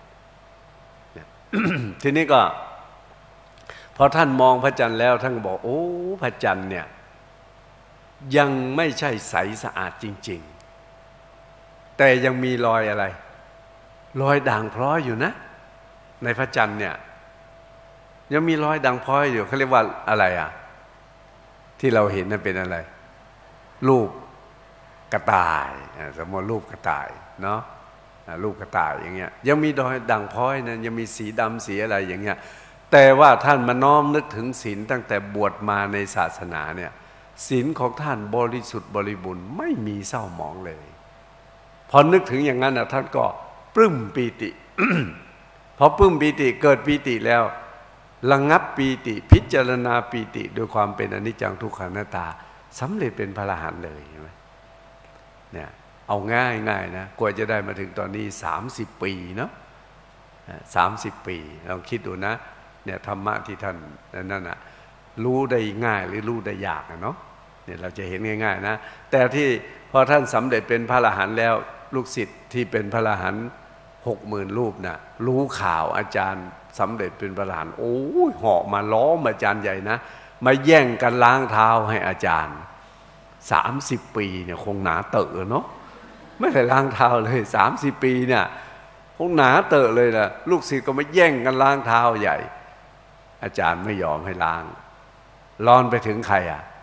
ทีนี้ก็พอท่านมองพระจันทร์แล้วท่านบอกโอ้พระจันทร์เนี่ยยังไม่ใช่ใสสะอาดจริงๆแต่ยังมีรอยอะไรรอยด่างพร้อยอยู่นะในพระจันทร์เนี่ยยังมีรอยด่างพร้อยอยู่เขาเรียกว่าอะไรที่เราเห็นนั่นเป็นอะไรรูปกระต่ายสมมติรูปกระต่ายเนาะลูกกระต่ายอย่างเงี้ยยังมีดอยด่างพร้อยนะยังมีสีดำสีอะไรอย่างเงี้ยแต่ว่าท่านมาน้อมนึกถึงศีลตั้งแต่บวชมาในศาสนาเนี่ยศีลของท่านบริสุทธิ์บริบูรณ์ไม่มีเศร้าหมองเลยพอนึกถึงอย่างนั้นท่านก็ปลื้มปีติ พอปลื้มปีติเกิดปีติแล้วระงับปีติพิจารณาปีติโดยความเป็นอนิจจังทุกขังอนัตตาสำเร็จเป็นพระอรหันต์เลยใช่ไหมเนี่ยเอาง่ายง่ายนะกว่าจะได้มาถึงตอนนี้30 ปีเนาะ30 ปีลองคิดดูนะเนี่ยธรรมะที่ท่านนั่นน่ะรู้ได้ง่ายหรือรู้ได้ยากเนาะเนี่ยเราจะเห็นง่ายๆนะแต่ที่พอท่านสำเร็จเป็นพระอรหันต์แล้วลูกศิษย์ที่เป็นพระอรหันต์60,000 รูปน่ะรู้ข่าวอาจารย์สำเร็จเป็นพระอรหันต์โอ้ยเหาะมาล้อมอาจารย์ใหญ่นะมาแย่งกันล้างเท้าให้อาจารย์30 ปีเนี่ยคงหนาเตอะเนาะไม่ได้ล้างเท้าเลย30 ปีเนี่ยคงหนาเตอะเลยนะลูกศิษย์ก็มาแย่งกันล้างเท้าใหญ่อาจารย์ไม่ยอมให้ล้างร้อนไปถึงใคร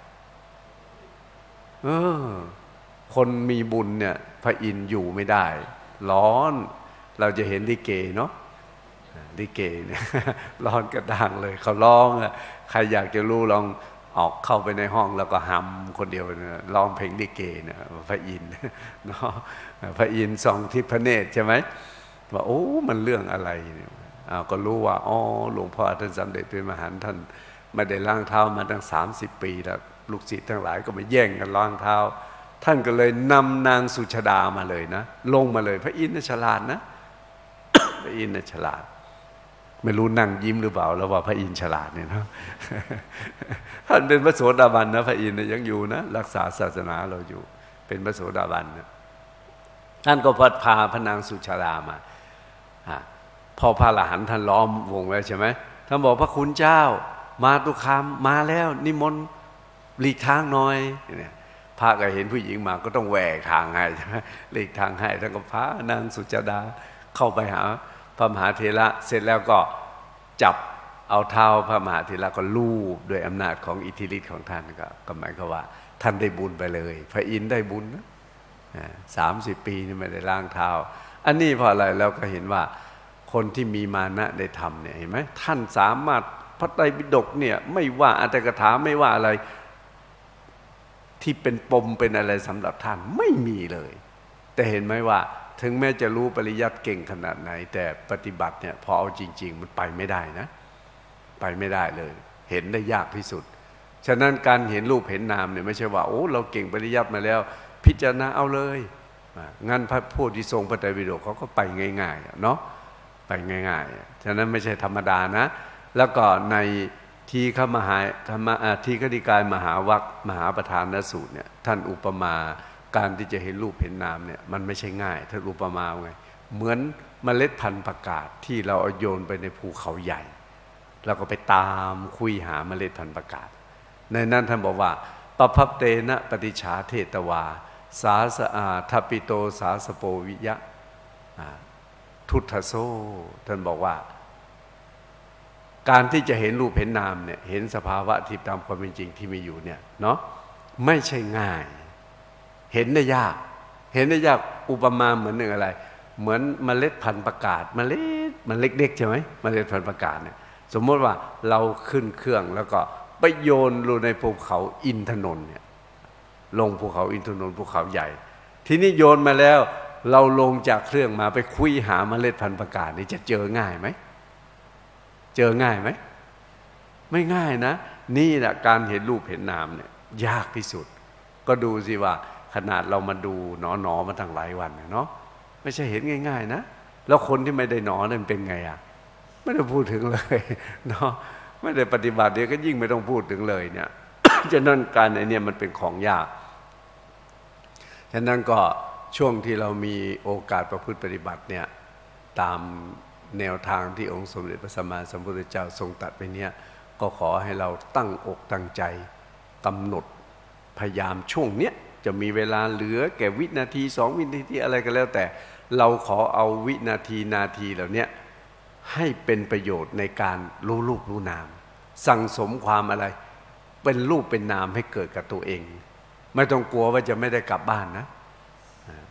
คนมีบุญเนี่ยพระอินทร์อยู่ไม่ได้ร้อนเราจะเห็นลิเกเนาะลิเกเนี่ยร้อนกระด้างเลยเขาร้องใครอยากจะรู้ลองออกเข้าไปในห้องแล้วก็ฮัมคนเดียวเนี่ยร้องเพลงลิเกเนี่ยพระอินทร์เนาะพระอินทร์ส่องทิพเนตรใช่ไหมว่าโอ้มันเรื่องอะไรเนี่ยก็รู้ว่าอ๋อหลวงพ่อท่านสำเร็จเป็นมหาท่านไม่ได้ล้างเท้ามาตั้ง30 ปีแล้วลูกศิษย์ทั้งหลายก็มาแย่งกันล้างเท้าท่านก็เลยนำนางสุชาดามาเลยนะลงมาเลยพระอินทร์ฉลาดนะ พระอินทร์ฉลาดไม่รู้นั่งยิ้มหรือเปล่าแล้วว่าพระอินทร์ฉลาดเนี่ยนะท่านเป็นพระโสดาบันนะพระอินทร์ยังอยู่นะรักษาศาสนาเราอยู่เป็นพระโสดาบันนะท่านก็พาพระนางสุชาดามาพอพระอรหันต์ท่านล้อมวงไว้ใช่ไหมท่านบอกพระคุณเจ้ามาตุคามมาแล้วนิมนต์หลีกทางหน่อยเนี่ยพระก็เห็นผู้หญิงมาก็ต้องแหวกทางให้ใช่ไหมหลีกทางให้ท่านก็พานางสุชาดาเข้าไปหาพระมหาเถระเสร็จแล้วก็จับเอาเท้าพระมหาเถระก็ลูบด้วยอำนาจของอิทธิฤทธิ์ของท่านก็หมายความว่าท่านได้บุญไปเลยพระอินทร์ได้บุญนะ30 ปีนี่ไม่ได้ล้างเท้าอันนี้เพราะอะไรเราก็เห็นว่าคนที่มีมานะได้ทำเนี่ยเห็นไหมท่านสามารถพระไตรปิฎกเนี่ยไม่ว่าอัตถกถาไม่ว่าอะไรที่เป็นปมเป็นอะไรสำหรับท่านไม่มีเลยแต่เห็นไหมว่าถึงแม้จะรู้ปริยัติเก่งขนาดไหนแต่ปฏิบัติเนี่ยพอเอาจริงๆมันไปไม่ได้นะไปไม่ได้เลยเห็นได้ยากที่สุดฉะนั้นการเห็นรูปเห็นนามเนี่ยไม่ใช่ว่าโอ้เราเก่งปริยัติมาแล้วพิจารณาเอาเลยงั้นพระผู้ที่ทรงพระไตรปิฎกเขาก็ไปง่ายๆเนาะไปง่ายๆฉะนั้นไม่ใช่ธรรมดานะแล้วก็ในทีฆมหาธรรมทีฆนิกายมหาวรรคมหาประธานสูตรเนี่ยท่านอุปมาการที่จะเห็นรูปเห็นนามเนี่ยมันไม่ใช่ง่ายท่านอุปมาไงเหมือนเมล็ดพันธุ์ผักกาดที่เราเอาโยนไปในภูเขาใหญ่เราก็ไปตามคุยหาเมล็ดพันธุ์ผักกาดในนั้นท่านบอกว่าปภัพเตนะปฏิฉาเทตวาสาสทัปปิโตสาสโปวิยะทุตถโซท่านบอกว่าการที่จะเห็นรูปเห็นนามเนี่ยเห็นสภาวะที่ตามความเป็นจริงที่มีอยู่เนี่ยเนาะไม่ใช่ง่ายเห็นได้ยากเห็นได้ยากอุปมาเหมือนหนึ่งอะไรเหมือนเมล็ดพันธุ์ประกาศเมล็ดมันเล็กๆใช่ไหมเมล็ดพันธุ์ประกาศเนี่ยสมมติว่าเราขึ้นเครื่องแล้วก็ไปโยนลงในภูเขาอินทนนท์เนี่ยลงภูเขาอินทนนท์ภูเขาใหญ่ทีนี้โยนมาแล้วเราลงจากเครื่องมาไปคุยหาเมล็ดพันธุ์ประกาศนี่จะเจอง่ายไหมเจอง่ายไหมไม่ง่ายนะนี่แหละการเห็นรูปเห็นนามเนี่ยยากที่สุดก็ดูสิว่าขนาดเรามาดูหนอมาตั้งหลายวันเนาะไม่ใช่เห็นง่ายๆนะแล้วคนที่ไม่ได้หนอนั่นเป็นไงไม่ได้พูดถึงเลยเนาะไม่ได้ปฏิบัติเดี๋ยวก็ยิ่งไม่ต้องพูดถึงเลยเนี่ย ฉะนั้นการไอ้เนี่ยมันเป็นของยากฉะนั้นก็ช่วงที่เรามีโอกาสประพฤติปฏิบัติเนี่ยตามแนวทางที่องค์สมเด็จพระสัมมาสัมพุทธเจ้าทรงตรัสไปเนี่ยก็ขอให้เราตั้งอกตั้งใจกำหนดพยายามช่วงเนี้ยจะมีเวลาเหลือแก่วินาที2 วินาทีอะไรก็แล้วแต่เราขอเอาวินาทีนาทีเหล่านี้ให้เป็นประโยชน์ในการรู้รูปรู้นามสั่งสมความอะไรเป็นรูปเป็นนามให้เกิดกับตัวเองไม่ต้องกลัวว่าจะไม่ได้กลับบ้านนะ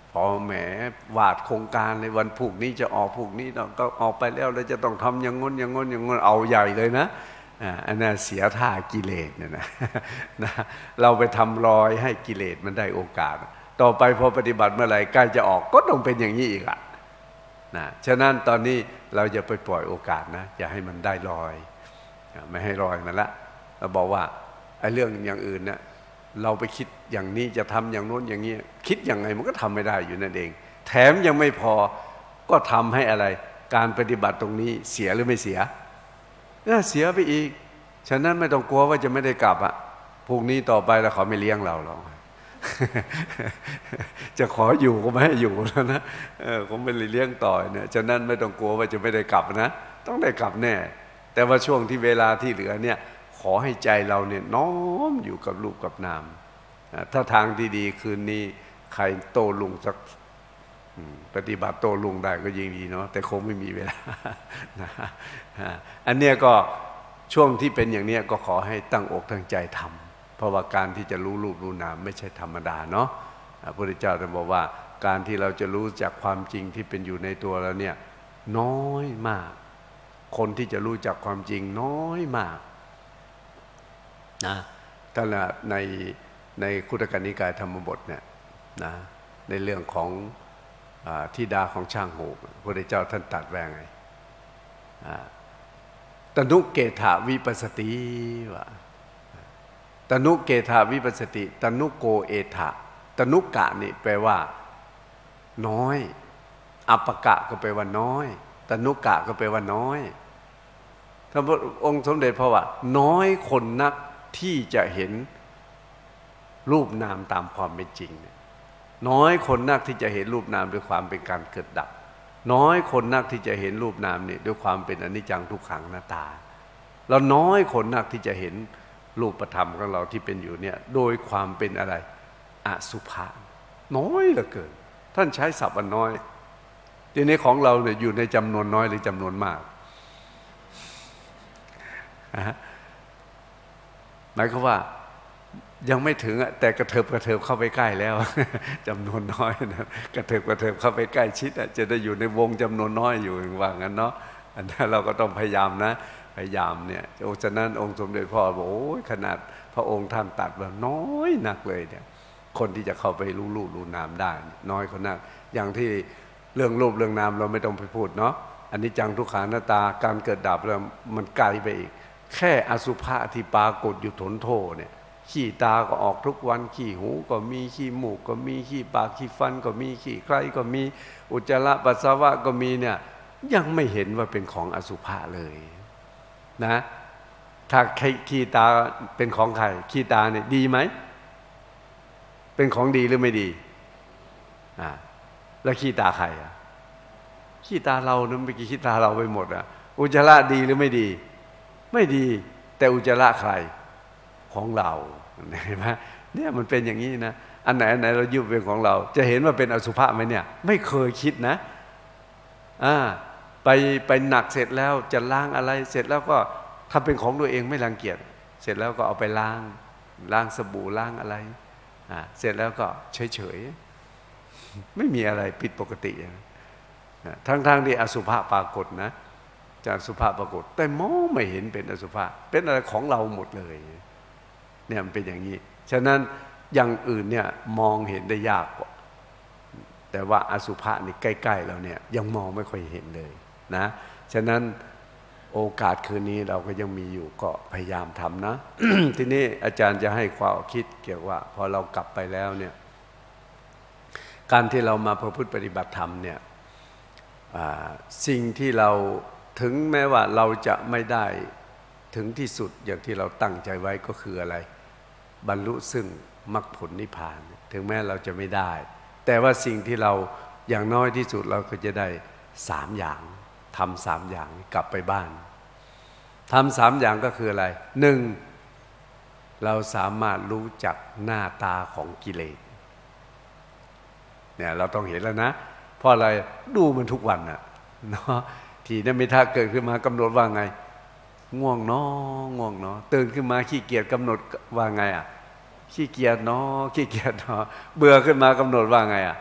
พอแหมวาดโครงการในวันพรุ่งนี้จะออกพรุ่งนี้ก็ออกไปแล้วจะต้องทำอย่างง้นอย่างง้นอย่างง้นเอาใหญ่เลยนะอันนั้นเสียท่ากิเลสเนี่ยนะเราไปทำรอยให้กิเลสมันได้โอกาสต่อไปพอปฏิบัติเมื่อไหร่ใกล้จะออกก็ต้องเป็นอย่างนี้อีกอ่ะนะฉะนั้นตอนนี้เราอย่าไปปล่อยโอกาสนะอย่าให้มันได้รอยไม่ให้รอยมันละเราบอกว่าไอ้เรื่องอย่างอื่นเนี่ยเราไปคิดอย่างนี้จะทำอย่างโน้นอย่างนี้คิดอย่างไงมันก็ทำไม่ได้อยู่นั่นเองแถมยังไม่พอก็ทำให้อะไรการปฏิบัติตรงนี้เสียหรือไม่เสียเสียไปอีกฉะนั้นไม่ต้องกลัวว่าจะไม่ได้กลับอ่ะพรุ่งนี้ต่อไปแล้วเขาไม่เลี้ยงเราหรอกจะขออยู่ก็ไม่ให้อยู่แล้วนะผมไม่เลี้ยงต่อเนี่ยฉะนั้นไม่ต้องกลัวว่าจะไม่ได้กลับนะต้องได้กลับแน่แต่ว่าช่วงที่เวลาที่เหลือเนี่ยขอให้ใจเราเนี่ยน้อมอยู่กับรูปกับนามถ้าทางดีๆคืนนี้ใครโตลุงสักปฏิบัติโตลุงได้ก็ยิ่งดีเนาะแต่คงไม่มีเวลานะอันเนี้ยก็ช่วงที่เป็นอย่างเนี้ยก็ขอให้ตั้งอกตั้งใจทำเพราะว่าการที่จะรู้รูปรู้นามไม่ใช่ธรรมดาเนาะพระพุทธเจ้าท่านบอกว่าการที่เราจะรู้จากความจริงที่เป็นอยู่ในตัวเราเนี่ยน้อยมากคนที่จะรู้จักความจริงน้อยมากนะตั้งแต่ในคุตกนิกายธรรมบทเนี่ยนะในเรื่องของธิดาของช่างโหกพระพุทธเจ้าท่านตรัสว่าไงตนุเกถาวิปัสสติว่าตนุเกถาวิปัสสติตนุโกเอถะตนุกะนี่แปลว่าน้อยอัปปกะก็แปลว่าน้อยตนุกะก็แปลว่าน้อยท่านพระองค์สมเด็จพระว่าน้อยคนนักที่จะเห็นรูปนามตามความเป็นจริงน้อยคนนักที่จะเห็นรูปนามด้วยความเป็นการเกิดดับน้อยคนนักที่จะเห็นรูปนามนี่ด้วยความเป็นอนิจจังทุกขังอนัตตาแล้วน้อยคนนักที่จะเห็นรูปธรรมของเราที่เป็นอยู่เนี่ยโดยความเป็นอะไรอสุภะน้อยเหลือเกินท่านใช้ศัพท์ว่าน้อยทีนี้ของเราเนี่ยอยู่ในจำนวนน้อยหรือจำนวนมากหมายความว่ายังไม่ถึงแต่กระเถิบเข้าไปใกล้แล้วจำนวนน้อยนะกระเถิบเข้าไปใกล้ชิดจะได้อยู่ในวงจำนวนน้อยอยู่ว่างั้นเนาะอันนั้นเราก็ต้องพยายามนะพยายามเนี่ยฉะนั้นองค์สมเด็จพ่อบอกโอ้ยขนาดพระองค์ท่านตัดว่าน้อยนักเลยเนี่ยคนที่จะเข้าไปรู้รูปรู้นามได้น้อยคนนักอย่างที่เรื่องรูปเรื่องนามเราไม่ต้องไปพูดเนาะอันนี้จังทุกขังอนัตตาการเกิดดับแล้วมันไกลไปอีกแค่อสุภะที่ปรากฏอยู่ทนโทเนี่ยขี้ตาก็ออกทุกวันขี้หูก็มีขี้มูกก็มีขี้ปากขี้ฟันก็มีขี้ใครก็มีอุจจาระปัสสาวะก็มีเนี่ยยังไม่เห็นว่าเป็นของอสุภะเลยนะถ้าขี้ตาเป็นของใครขี้ตาเนี่ยดีไหมเป็นของดีหรือไม่ดีแล้วขี้ตาใครขี้ตาเราเนี่ยไม่กี่ขี้ตาเราไปหมดอุจจาระดีหรือไม่ดีไม่ดีแต่อุจจาระใครของเราเห็นไหมเนี่ยมันเป็นอย่างนี้นะอันไหนเรายึดเป็นของเราจะเห็นว่าเป็นอสุภะไหมเนี่ยไม่เคยคิดนะไปหนักเสร็จแล้วจะล้างอะไรเสร็จแล้วก็ถ้าเป็นของตัวเองไม่รังเกียจเสร็จแล้วก็เอาไปล้างสบู่ล้างอะไรเสร็จแล้วก็เฉยไม่มีอะไรผิดปกติทั้งที่อสุภะปรากฏนะจากอสุภะปรากฏแต่มองไม่เห็นเป็นอสุภะเป็นอะไรของเราหมดเลยเนี่ยมันเป็นอย่างนี้ฉะนั้นอย่างอื่นเนี่ยมองเห็นได้ยากกว่าแต่ว่าอสุภะนี่ใกล้ๆเราเนี่ยยังมองไม่ค่อยเห็นเลยนะฉะนั้นโอกาสคืนนี้เราก็ยังมีอยู่ก็พยายามทำนะ ทีนี้อาจารย์จะให้ความคิดเกี่ยวว่าพอเรากลับไปแล้วเนี่ยการที่เรามาประพฤติปฏิบัติธรรมเนี่ยสิ่งที่เราถึงแม้ว่าเราจะไม่ได้ถึงที่สุดอย่างที่เราตั้งใจไว้ก็คืออะไรบรรลุซึ่งมรรคผลนิพพานถึงแม้เราจะไม่ได้แต่ว่าสิ่งที่เราอย่างน้อยที่สุดเราก็จะได้3อย่างทำ3อย่างกลับไปบ้านทำ3อย่างก็คืออะไร1เราสามารถรู้จักหน้าตาของกิเลสเนี่ยเราต้องเห็นแล้วนะเพราะอะไรดูมันทุกวันเนาะทีนั้นมิทะเกิดขึ้นมากำหนดว่าไงง่วงเนาะตื่นขึ้นมาขี้เกียจกำหนดว่าไงขี้เกียจเนาะขี้เกียจเนาะเบื่อขึ้นมากำหนดว่าไง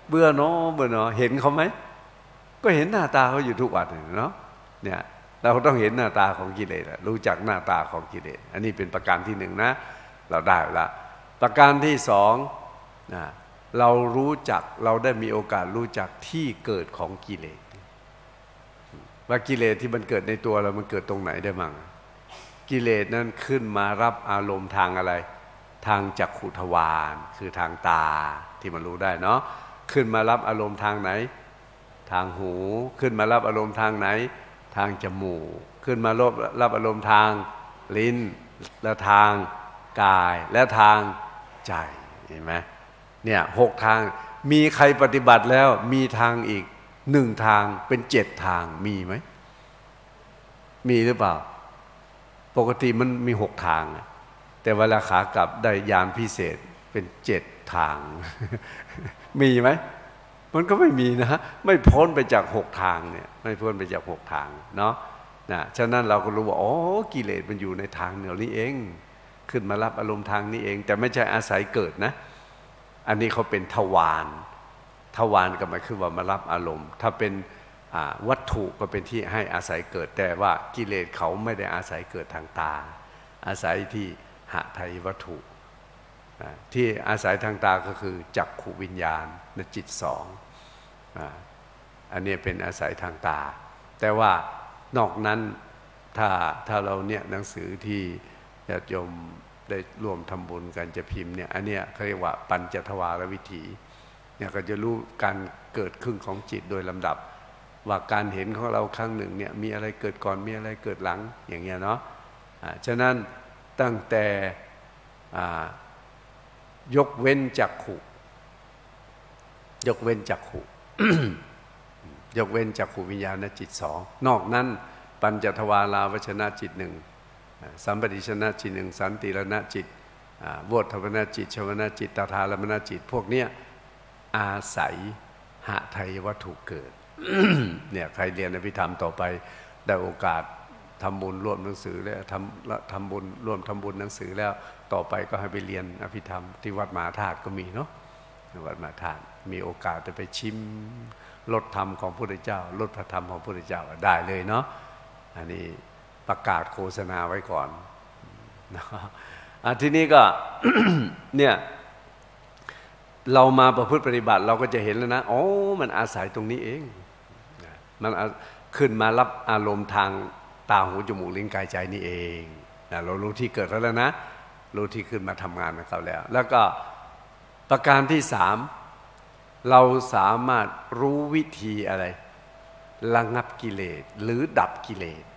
เบื่อเนาะเบื่อเนาะเห็นเขาไหมก็เห็นหน้าตาเขาอยู่ทุกวันเนาะเนี่ยเราต้องเห็นหน้าตาของกิเลสรู้จักหน้าตาของกิเลสอันนี้เป็นประการที่หนึ่งนะเราได้ละประการที่สองนะเรารู้จักเราได้มีโอกาสรู้จักที่เกิดของกิเลสว่ากิเลสที่มันเกิดในตัวเรามันเกิดตรงไหนได้มั่งกิเลสนั้นขึ้นมารับอารมณ์ทางอะไรทางจักขุทวารคือทางตาที่มันรู้ได้เนาะขึ้นมารับอารมณ์ทางไหนทางหูขึ้นมารับอารมณ์ทางไหนทางจมูกขึ้นมารับอารมณ์ทางลิ้นและทางกายและทางใจเห็นไหมเนี่ย6ทางมีใครปฏิบัติแล้วมีทางอีก1ทางเป็น7ทางมีไหมมีหรือเปล่าปกติมันมี6ทางแต่เวลาขากลับได้ยานพิเศษเป็น7ทาง มีไหมมันก็ไม่มีนะไม่พ้นไปจาก6ทางเนี่ยไม่พ้นไปจาก6ทางเนาะนะฉะนั้นเราก็รู้ว่าอ๋อกิเลสมันอยู่ในทางเหล่านี้เองขึ้นมารับอารมณ์ทางนี้เองแต่ไม่ใช่อาศัยเกิดนะอันนี้เขาเป็นทวารก็หมายคือว่ามารับอารมณ์ถ้าเป็นวัตถุก็เป็นที่ให้อาศัยเกิดแต่ว่ากิเลสเขาไม่ได้อาศัยเกิดทางตาอาศัยที่หทัยวัตถุที่อาศัยทางตาก็คือจักขุวิญญาณในจิตสองอันนี้เป็นอาศัยทางตาแต่ว่านอกนั้นถ้าเราเนี่ยหนังสือที่ญาติโยมได้ร่วมทำบุญกันจะพิมพ์เนี่ยอันเนี้ยเขาเรียกว่าปัญจทวารวิถีเนี่ยก็จะรู้การเกิดขึ้นของจิตโดยลำดับว่าการเห็นของเราครั้งหนึ่งเนี่ยมีอะไรเกิดก่อนมีอะไรเกิดหลังอย่างเงี้ยเนาะฉะนั้นตั้งแต่ยกเว้นจักขุยกเว้นจักขุ ยกเว้นจักขุวิญญาณจิตสองนอกนั้นปัญจทวาราวชนะจิตหนึ่งสัมปติชนะจิตหนึ่งสันติรณจิตโวทวนาจิตชวนาจิตตถารมณจิตพวกเนี้ยอาศัยหทัยวัตถุเกิด เนี่ยใครเรียนอภิธรรมต่อไปได้โอกาสทำบุญร่วมหนังสือแล้วทำบุญร่วมทำบุญหนังสือแล้วต่อไปก็ให้ไปเรียนอภิธรรมที่วัดมหาธาตุก็มีเนาะวัดมหาธาตุมีโอกาสจะไปชิมรสธรรมของพระพุทธเจ้ารสพระธรรมของพระพุทธเจ้าได้เลยเนาะอันนี้ประกาศโฆษณาไว้ก่อนนะทีนี้ก็ เนี่ยเรามาประพฤติปฏิบัติเราก็จะเห็นแล้วนะอ๋อมันอาศัยตรงนี้เองมันขึ้นมารับอารมณ์ทางตาหูจมูกลิ้นกายใจนี่เองเรารู้ที่เกิดแล้วนะรู้ที่ขึ้นมาทำงานของเขาแล้วก็ประการที่สามเราสามารถรู้วิธีอะไรระงับกิเลสหรือดับกิเลส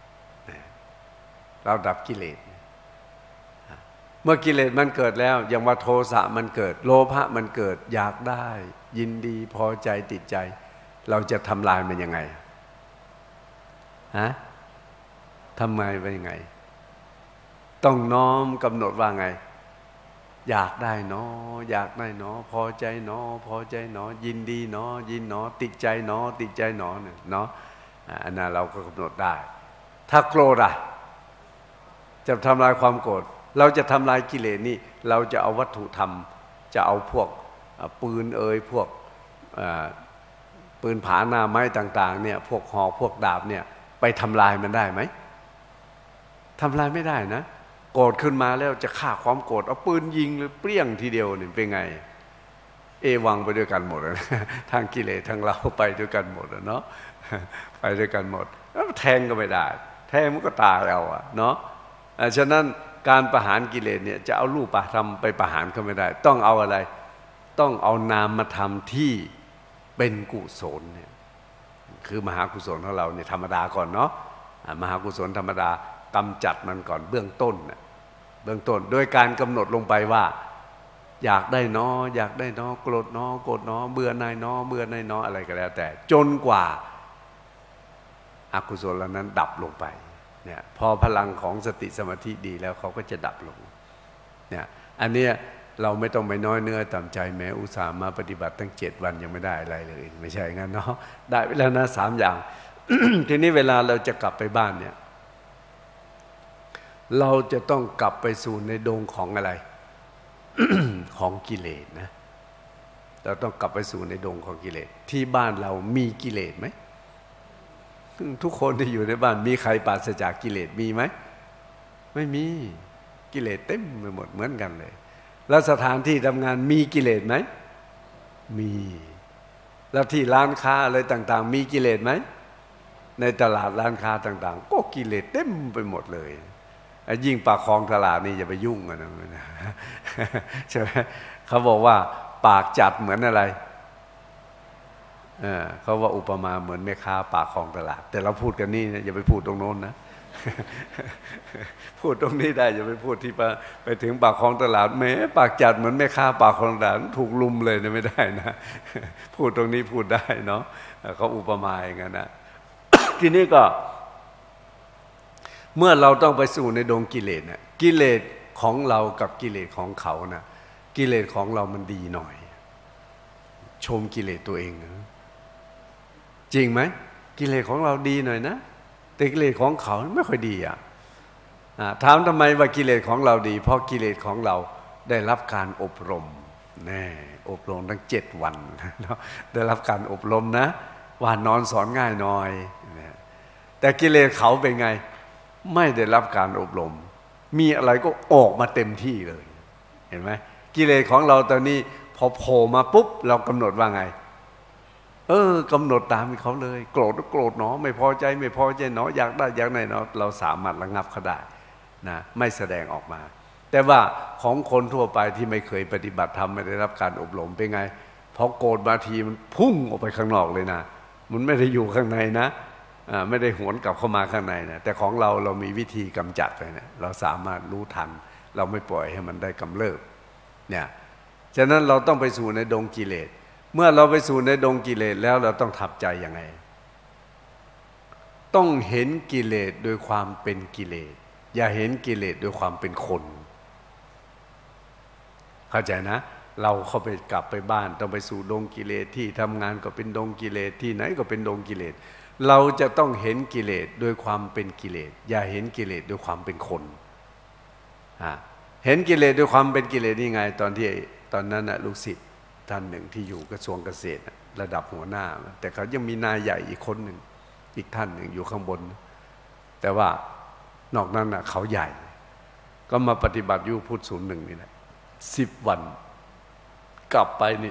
เราดับกิเลสเมื่อกิเลสมันเกิดแล้วอย่างว่าโทสะมันเกิดโลภะมันเกิดอยากได้ยินดีพอใจติดใจเราจะทำลายมันยังไงฮะทำไมเป็นยังไงต้องน้อมกำหนดว่าไงอยากได้เนาะอยากได้เนาะพอใจเนาะพอใจเนาะยินดีเนาะยินเนาะติดใจเนาะติดใจเนาะเนาะอันนั้นเราก็กำหนดได้ถ้าโกรธจะทำลายความโกรธเราจะทำลายกิเลสนี่เราจะเอาวัตถุธรรมจะเอาพวกปืนพวกปืนผาหน้าไม้ต่างๆเนี่ยพวกหอกพวกดาบเนี่ยไปทำลายมันได้ไหมทำลายไม่ได้นะโกรธขึ้นมาแล้วจะฆ่าความโกรธเอาปืนยิงหรือเปรี้ยงทีเดียวนี่เป็นไงวังไปด้วยกันหมดนะทางกิเลสทางเราไปด้วยกันหมดเนาะไปด้วยกันหมดแล้วแทงก็ไม่ได้แทงมันก็ตายเอาเนาะฉะนั้นการประหารกิเลสเนี่ยจะเอารูปธรรมไปประหารเขาไม่ได้ต้องเอาอะไรต้องเอานามธรรมที่เป็นกุศลเนี่ยคือมหากุศลของเราเนี่ยธรรมดาก่อนเนาะมหากุศลธรรมดากำจัดมันก่อนเบื้องต้นเบื้องต้นโดยการกำหนดลงไปว่าอยากได้เนาะอยากได้เนาะโกรธเนาะโกรธเนาะเบื่อหน่ายเนาะเบื่อหน่ายเนาะอะไรก็แล้วแต่จนกว่าอกุศลเหล่านั้นดับลงไปเนี่ยพอพลังของสติสมาธิดีแล้วเขาก็จะดับลงเนี่ยอันเนี้ยเราไม่ต้องไปน้อยเนื้อต่ำใจแม้อุตส่าห์มาปฏิบัติตั้ง7 วันยังไม่ได้อะไรเลยไม่ใช่งั้นเนาะได้ไปแล้วนะ3 อย่าง ทีนี้เวลาเราจะกลับไปบ้านเนี่ยเราจะต้องกลับไปสู่ในดงของอะไร ของกิเลสนะเราต้องกลับไปสู่ในดงของกิเลสที่บ้านเรามีกิเลสไหมทุกคนที่อยู่ในบ้านมีใครปราศจากกิเลสมีไหมไม่มีกิเลสเต็มไปหมดเหมือนกันเลยแล้วสถานที่ทำงานมีกิเลสไหมมีแล้วที่ร้านค้าอะไรต่างๆมีกิเลสไหมในตลาดร้านค้าต่างๆก็กิเลสเต็มไปหมดเลยยิ่งปากคลองตลาดนี่อย่าไปยุ่งกันนะใช่ไหมเขาบอกว่าปากจัดเหมือนอะไรเขาว่าอุปมาเหมือนแม่ค้าปากคลองตลาดแต่เราพูดกันนี่นะอย่าไปพูดตรงโน้นนะ พูดตรงนี้ได้อย่าไปพูดที่ไปถึงปากคลองตลาดแม้ปากจัดเหมือนแม่ค้าปากคลองตลาดถูกลุมเลยนะไม่ได้นะ พูดตรงนี้พูดได้เนาะเขาอุปมาอย่างนั้นนะ ทีนี้ก็เมื่อเราต้องไปสู่ในดงกิเลสนะกิเลสของเรากับกิเลสของเขานะกิเลสของเรามันดีหน่อยชมกิเลสตัวเองนะจริงไหมกิเลสของเราดีหน่อยนะแต่กิเลสของเขาไม่ค่อยดีถามทำไมว่ากิเลสของเราดีเพราะกิเลสของเราได้รับการอบรมแน่อบรมตั้ง7 วันได้รับการอบรมนะว่านอนสอนง่ายหน่อยแต่กิเลสเขาเป็นไงไม่ได้รับการอบรมมีอะไรก็ออกมาเต็มที่เลยเห็นไหมกิเลสของเราตอนนี้พอโผล่มาปุ๊บเรากำหนดว่าไงกำหนดตามเขาเลยโกรธก็โกรธเนาะไม่พอใจไม่พอใจเนาะอยากได้อยากไหนเนาะเราสามารถระงับเขาได้นะไม่แสดงออกมาแต่ว่าของคนทั่วไปที่ไม่เคยปฏิบัติธรรมไม่ได้รับการอบรมเป็นไงพอโกรธบางทีมันพุ่งออกไปข้างนอกเลยนะมันไม่ได้อยู่ข้างในนะไม่ได้หวนกลับเข้ามาข้างในนะแต่ของเรามีวิธีกำจัดเลยนะเราสามารถรู้ทันเราไม่ปล่อยให้มันได้กำเริบเนี่ยฉะนั้นเราต้องไปสู่ในดงกิเลสเมื่อเราไปสู่ในดงกิเลสแล้วเราต้องทับใจยังไงต้องเห็นกิเลสโดยความเป็นกิเลสอย่าเห็นกิเลสโดยความเป็นคนเข้าใจนะเราเข้าไปกลับไปบ้านต้องไปสู่ดงกิเลสที่ทำงานก็เป็นดงกิเลสที่ไหนก็เป็นดงกิเลสเราจะต้องเห็นกิเลสโดยความเป็นกิเลสอย่าเห็นกิเลสโดยความเป็นคนเห็นกิเลสโดยความเป็นกิเลสนี่ไงตอนนั้นลูกศิษย์ท่านหนึ่งที่อยู่กระทรวงเกษตรระดับหัวหน้าแต่เขายังมีนายใหญ่อีกคนหนึ่งอีกท่านหนึ่งอยู่ข้างบนแต่ว่านอกนั้นเขาใหญ่ก็มาปฏิบัติอยู่พุทธ01นี่แหละ10 วันกลับไปนี่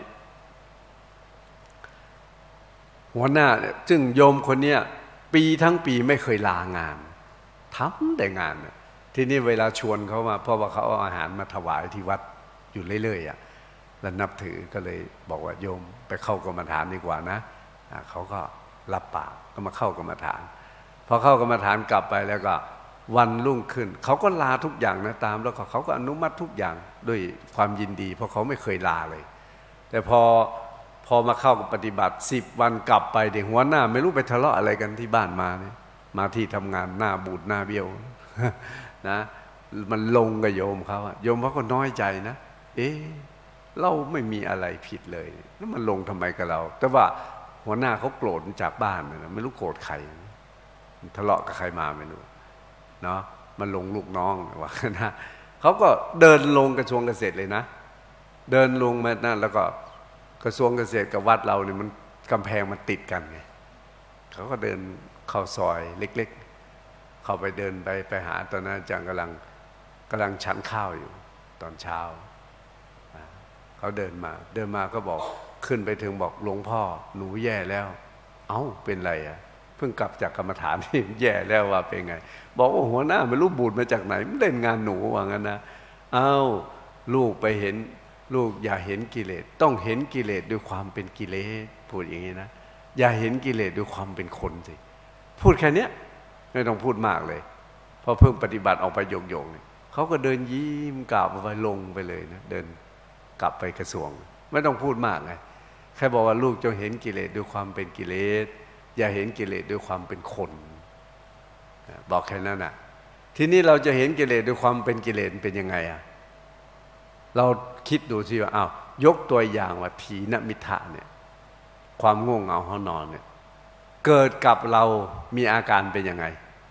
หัวหน้าซึ่งโยมคนเนี้ยปีทั้งปีไม่เคยลางานทำแต่งานทีนี้เวลาชวนเขามาเพราะว่าเขาเอาอาหารมาถวายที่วัดอยู่เรื่อยๆแล้วนับถือก็เลยบอกว่าโยมไปเข้ากรรมฐานดีกว่านะเขาก็รับปากก็มาเข้ากรรมฐานพอเข้ากรรมฐานกลับไปแล้วก็วันรุ่งขึ้นเขาก็ลาทุกอย่างนะตามแล้วเขาก็อนุมัติทุกอย่างด้วยความยินดีเพราะเขาไม่เคยลาเลยแต่พอมาเข้าปฏิบัติ10 วันกลับไปเด็กหัวหน้าไม่รู้ไปทะเลาะอะไรกันที่บ้านมาเนี่ยมาที่ทำงานหน้าบูดหน้าเบี้ยวนะมันลงกับโยมเขาโยมเขาก็น้อยใจนะเราไม่มีอะไรผิดเลยแล้วมันลงทำไมกับเราแต่ว่าหัวหน้าเขาโกรธจากบ้านนะไม่รู้โกรธใครทะเลาะกับใครมาไม่รู้เนาะมันลงลูกน้องว่านะเขาก็เดินลงกระทรวงเกษตรเลยนะเดินลงมานั่นแล้วก็กระทรวงเกษตรกับวัดเราเนี่ยมันกำแพงมันติดกันไงเขาก็เดินเข้าซอยเล็กๆเข้าไปเดินไปหาตอนนั้นอาจารย์กำลังฉันข้าวอยู่ตอนเช้าเขาเดินมาก็บอกขึ้นไปถึงบอกหลวงพ่อหนูแย่แล้วเอ้าเป็นไรเพิ่งกลับจากกรรมฐานที่แย่แล้วว่าเป็นไงบอกว่าหัวหน้าไม่รู้บูดมาจากไหนมันเล่นงานหนูว่างั้นนะเอ้าลูกไปเห็นลูกอย่าเห็นกิเลสต้องเห็นกิเลสด้วยความเป็นกิเลสพูดอย่างนี้นะอย่าเห็นกิเลสด้วยความเป็นคนสิพูดแค่นี้ไม่ต้องพูดมากเลยพอเพิ่งปฏิบัติออกไปโยงๆเนี่ยเขาก็เดินยิ้มกลับไปลงไปเลยนะเดินกลับไปกระทรวงไม่ต้องพูดมากไงแค่บอกว่าลูกจงเห็นกิเลสด้วยความเป็นกิเลสอย่าเห็นกิเลสด้วยความเป็นคนบอกแค่นั้นน่ะทีนี้เราจะเห็นกิเลสด้วยความเป็นกิเลสเป็นยังไงเราคิดดูสิว่าอ้าวยกตัวอย่างว่าถีนมิทะเนี่ยความง่วงเหงาหอนอนเนี่ยเกิดกับเรามีอาการเป็นยังไง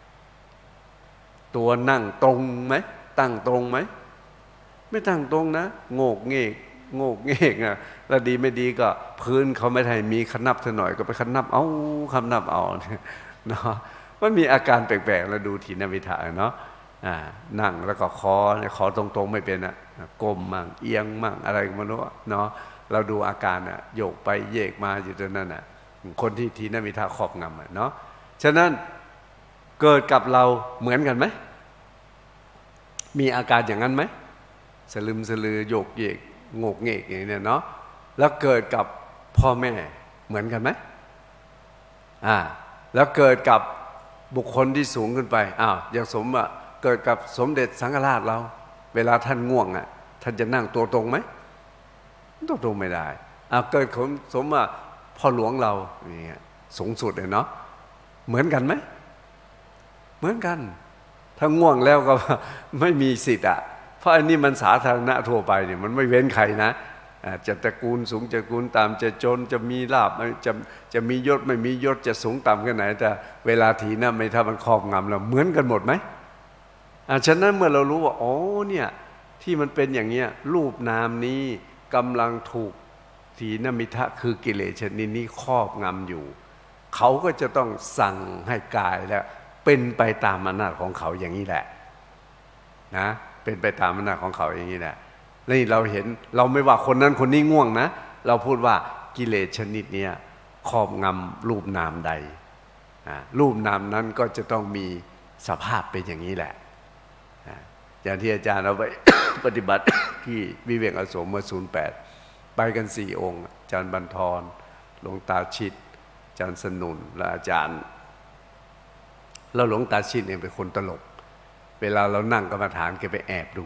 ตัวนั่งตรงไหมตั้งตรงไหมไม่ตั้งตรงนะโงกเงกโงกเงกนะแล้วดีไม่ดีก็พื้นเขาไม่ให้มีขนับเท่าหน่อยก็ไปขนับเอาขนับเอาเนาะมันมีอาการแปลกๆแล้วดูทีนมิถะเนาะนั่งแล้วก็คอตรงๆไม่เป็นอะก้มมั่งเอียงมั่งอะไรก็ไม่รู้เนาะเราดูอาการอะโยกไปเยกมาอยู่ตรงนั้นอะคนที่ทีนมิถะครอบงำเนาะฉะนั้นเกิดกับเราเหมือนกันไหมมีอาการอย่างนั้นไหมสลึมสลือโยกเยกโงกเงกอย่างนี้เนาะแล้วเกิดกับพ่อแม่เหมือนกันไหมแล้วเกิดกับบุคคลที่สูงขึ้นไปอย่างเกิดกับสมเด็จสังฆราชเราเวลาท่านง่วงท่านจะนั่งตัวตรงไหมตัวตรงไม่ได้เกิดพ่อหลวงเราเนี่ยสูงสุดเลยเนาะเหมือนกันไหมเหมือนกันถ้าง่วงแล้วก็ไม่มีสิทธิ์เพราะอันนี้มันสาธารณะทั่วไปเนี่ยมันไม่เว้นใครนะจะตระกูลสูงจะตระกูลต่ำจะจนจะมีลาภจะมียศไม่มียศจะสูงต่ำแค่ไหนแต่เวลาถีนะไม่ถ้ามันครอบงำเราเหมือนกันหมดไหมฉะนั้นเมื่อเรารู้ว่าเนี่ยที่มันเป็นอย่างเงี้ยรูปนามนี้กำลังถูกถีนมิทะคือกิเลสชนิดนี้ครอบงำอยู่เขาก็จะต้องสั่งให้กายแล้วเป็นไปตามอำนาจของเขาอย่างนี้แหละนะเป็นไปตามอำนาจของเขาอย่างนี้แหละนี่เราเห็นเราไม่ว่าคนนั้นคนนี้ง่วงนะเราพูดว่ากิเลสชนิดนี้ครอบงำรูปนามใดรูปนามนั้นก็จะต้องมีสภาพเป็นอย่างนี้แหละอย่างที่อาจารย์เราไป ปฏิบัติ ที่วิเวกอโศกเมื่อ08ไปกัน4 องค์อาจารย์บรรทรหลวงตาชิตอาจารย์สนุนและอาจารย์แล้วหลวงตาชิตเนี่ยเป็นคนตลกเวลาเรานั่งกรรมฐานแกไปแอบดู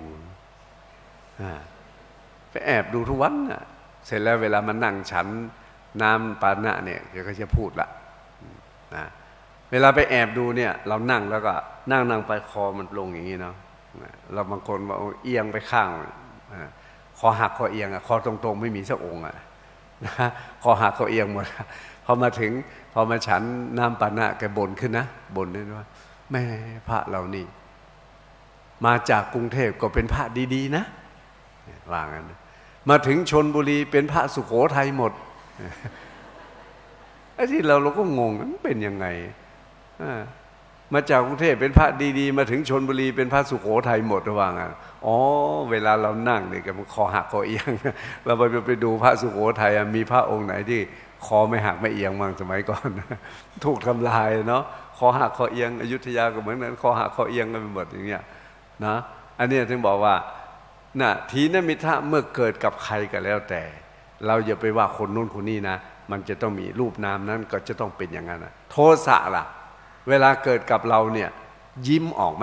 ไปแอบดูทุกวันเสร็จแล้วเวลามันนั่งฉันน้ำปานะเนี่ยแกก็จะพูดละเวลาไปแอบดูเนี่ยเรานั่งแล้วก็นั่งไปคอมันลงอย่างนี้เนาะเราบางคนว่าเอียงไปข้างคอหักคอเอียงคอตรงๆไม่มีสักองค์คอหักคอเอียงหมดพอมาฉันน้ำปานะแกบ่นขึ้นนะบ่นด้วยว่าแม่พระเรานี่มาจากกรุงเทพก็เป็นพระดีๆนะว่างั้นมาถึงชลบุรีเป็นพระสุโขทัยหมดไอ้ที่เราก็งงมันเป็นยังไงมาจากกรุงเทพเป็นพระดีๆมาถึงชลบุรีเป็นพระสุโขทัยหมดว่างั้นเวลาเรานั่งเนี่ยก็มันคอหักคอเอียงเราไปดูพระสุโขทัยมีพระองค์ไหนที่คอไม่หักไม่เอียงบ้างสมัยก่อนถูกทำลายเนาะคอหักคอเอียงอยุธยาก็เหมือนนั้นคอหักคอเอียงกันไปหมดอย่างเงี้ยนะอันนี้ถึงบอกว่าทีนมิทะเมื่อเกิดกับใครก็แล้วแต่เราอย่าไปว่าคนนู้นคนนี้นะมันจะต้องมีรูปนามนั้นก็จะต้องเป็นอย่างนั้นโทสะล่ะเวลาเกิดกับเราเนี่ยยิ้มออกไหม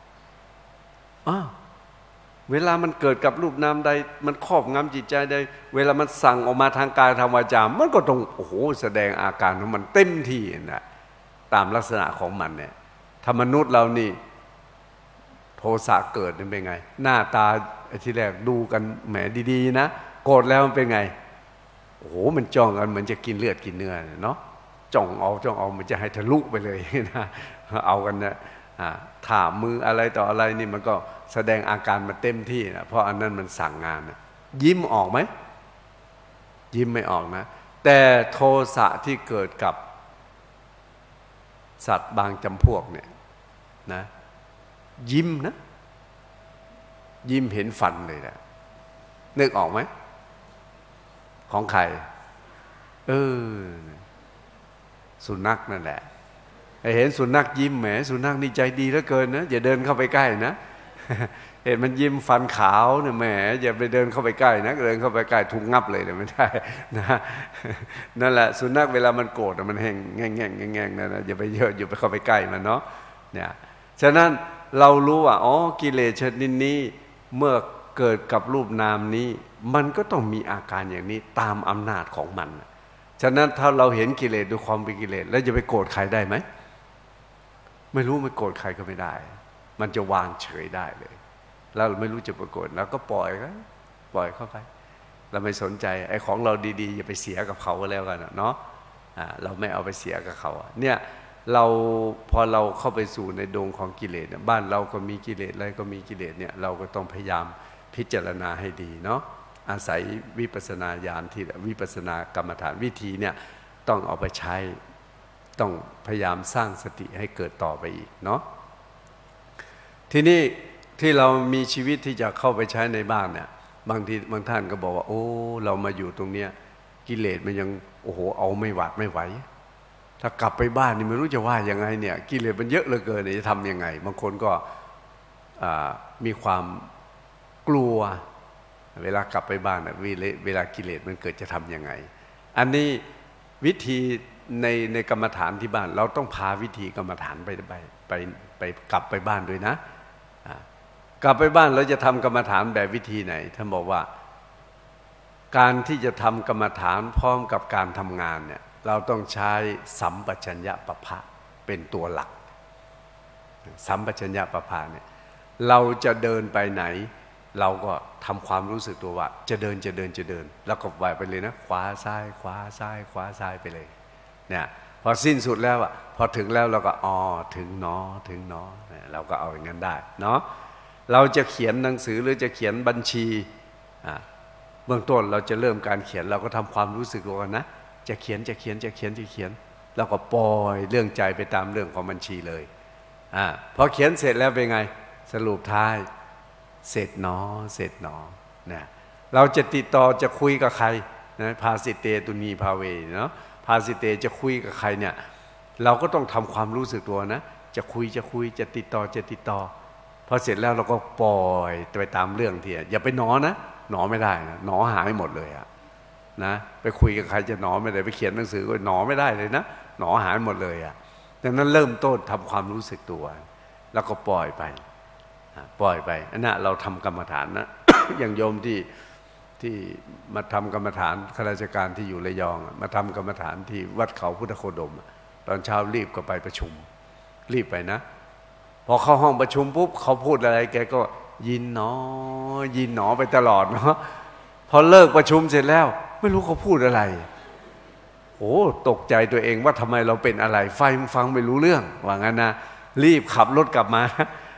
เวลามันเกิดกับรูปนามใดมันครอบงำจิตใจใดเวลามันสั่งออกมาทางกายทางวาจามันก็ต้องแสดงอาการของมันเต็มที่นะตามลักษณะของมันเนี่ยถ้ามนุษย์เรานี่โทสะเกิดเป็นไงหน้าตาที่แรกดูกันแหมดีๆนะโกรธแล้วมันเป็นไงมันจ้องกันเหมือนจะกินเลือดกินเนื้อเนาะจ้องเอามันจะให้ทะลุไปเลยนะเอากันนะถ่ามืออะไรต่ออะไรนี่มันก็แสดงอาการมาเต็มที่นะเพราะอันนั้นมันสั่งงานนะยิ้มออกไหมยิ้มไม่ออกนะแต่โทสะที่เกิดกับสัตว์บางจำพวกเนี่ยนะยิ้มนะยิ้มเห็นฟันเลยนะนึกออกไหมของใครสุนัขนั่นแหละเห็นสุนัขยิ้มแหมสุนัขนี่ใจดีเหลือเกินนะอย่าเดินเข้าไปใกล้นะเห็นมันยิ้มฟันขาวเนี่ยแหมอย่าไปเดินเข้าไปใกล้นะเดินเข้าไปใกล้ถูกงับเลยไม่ได้นะนั่นแหละสุนัขเวลามันโกรธมันแห้งแง่งนั่นนะอย่าไปเยอะอย่าไปเข้าไปใกล้มันเนาะเนี่ยฉะนั้นเรารู้ว่ากิเลสชนิดนี้เมื่อเกิดกับรูปนามนี้มันก็ต้องมีอาการอย่างนี้ตามอำนาจของมันฉะนั้นถ้าเราเห็นกิเลสด้วยความเป็นกิเลสแล้วจะไปโกรธใครได้ไหมไม่รู้ไม่โกรธใครก็ไม่ได้มันจะวางเฉยได้เลยแล้วไม่รู้จะไปโกรธแล้วก็ปล่อยเข้าไปเราไม่สนใจไอ้ของเราดีๆอย่าไปเสียกับเขาก็แล้วกันเนาะเราไม่เอาไปเสียกับเขาเนี่ยเราพอเราเข้าไปสู่ในดงของกิเลสบ้านเราก็มีกิเลสอะไรก็มีกิเลสเนี่ยเราก็ต้องพยายามพิจารณาให้ดีเนาะอาศัยวิปัสสนาญาณที่วิปัสสนากรรมฐานวิธีเนี่ยต้องเอาไปใช้ต้องพยายามสร้างสติให้เกิดต่อไปอีกเนาะทีนี้ที่เรามีชีวิตที่จะเข้าไปใช้ในบ้านเนี่ยบางทีบางท่านก็บอกว่าโอ้เรามาอยู่ตรงเนี้ยกิเลสมันยังโอ้โหเอาไม่หวาดไม่ไหวถ้ากลับไปบ้านนี่ไม่รู้จะว่ายังไงเนี่ยกิเลสมันเยอะเหลือเกินจะทำยังไงบางคนก็มีความกลัวเวลากลับไปบ้านเวลากิเลสมันเกิดจะทำยังไงอันนี้วิธีในกรรมฐานที่บ้านเราต้องพาวิธีกรรมฐานไปกลับไปบ้านด้วยนะกลับไปบ้านเราจะทำกรรมฐานแบบวิธีไหนท่านบอกว่าการที่จะทำกรรมฐานพร้อมกับการทำงานเนี่ยเราต้องใช้สัมปชัญญะปภะเป็นตัวหลักสัมปชัญญะปภะเนี่ยเราจะเดินไปไหนเราก็ทำความรู้สึกตัวว่าจะเดินแล้วก็ไปเลยนะขวาซ้ายขวาซ้ายขวาซ้ายไปเลยเนี่ยพอสิ้นสุดแล้วอ่ะพอถึงแล้วเราก็ถึงเนาะเราก็เอาอย่างนั้นได้เนาะเราจะเขียนหนังสือหรือจะเขียนบัญชีเบื้องต้นเราจะเริ่มการเขียนเราก็ทำความรู้สึกตัวนะจะเขียนแล้วก็ปล่อยเรื่องใจไปตามเรื่องของบัญชีเลยพอเขียนเสร็จแล้วเป็นไงสรุปท้ายเสร็จหนอเนี่ยเราจะติดต่อจะคุยกับใครนะภาสิเตตุนีภาเวเนาะภาสิเตจะคุยกับใครเนี่ยเราก็ต้องทำความรู้สึกตัวนะจะคุยจะติดต่อพอเสร็จแล้วเราก็ปล่อยไปตามเรื่องที่อย่าไปหนอนะหนอไม่ได้นะหนอหายหมดเลยนะไปคุยกับใครจะหนอไม่ได้ไปเขียนหนังสือก็หนอไม่ได้เลยนะหนอหายหมดเลยดังนั้นเริ่มต้นทำความรู้สึกตัวแล้วก็ปล่อยไปอันนั้นเราทำกรรมฐานนะ อย่างโยมที่มาทำกรรมฐานข้าราชการที่อยู่ระยองมาทำกรรมฐานที่วัดเขาพุทธโคดมตอนเช้ารีบก็ไปประชุมรีบไปนะพอเข้าห้องประชุมปุ๊บเขาพูดอะไรแกก็ยินหนอไปตลอดเนาะพอเลิกประชุมเสร็จแล้วไม่รู้เขาพูดอะไรโอ้ตกใจตัวเองว่าทำไมเราเป็นอะไรฟังไม่รู้เรื่องว่างั้นนะรีบขับรถกลับมา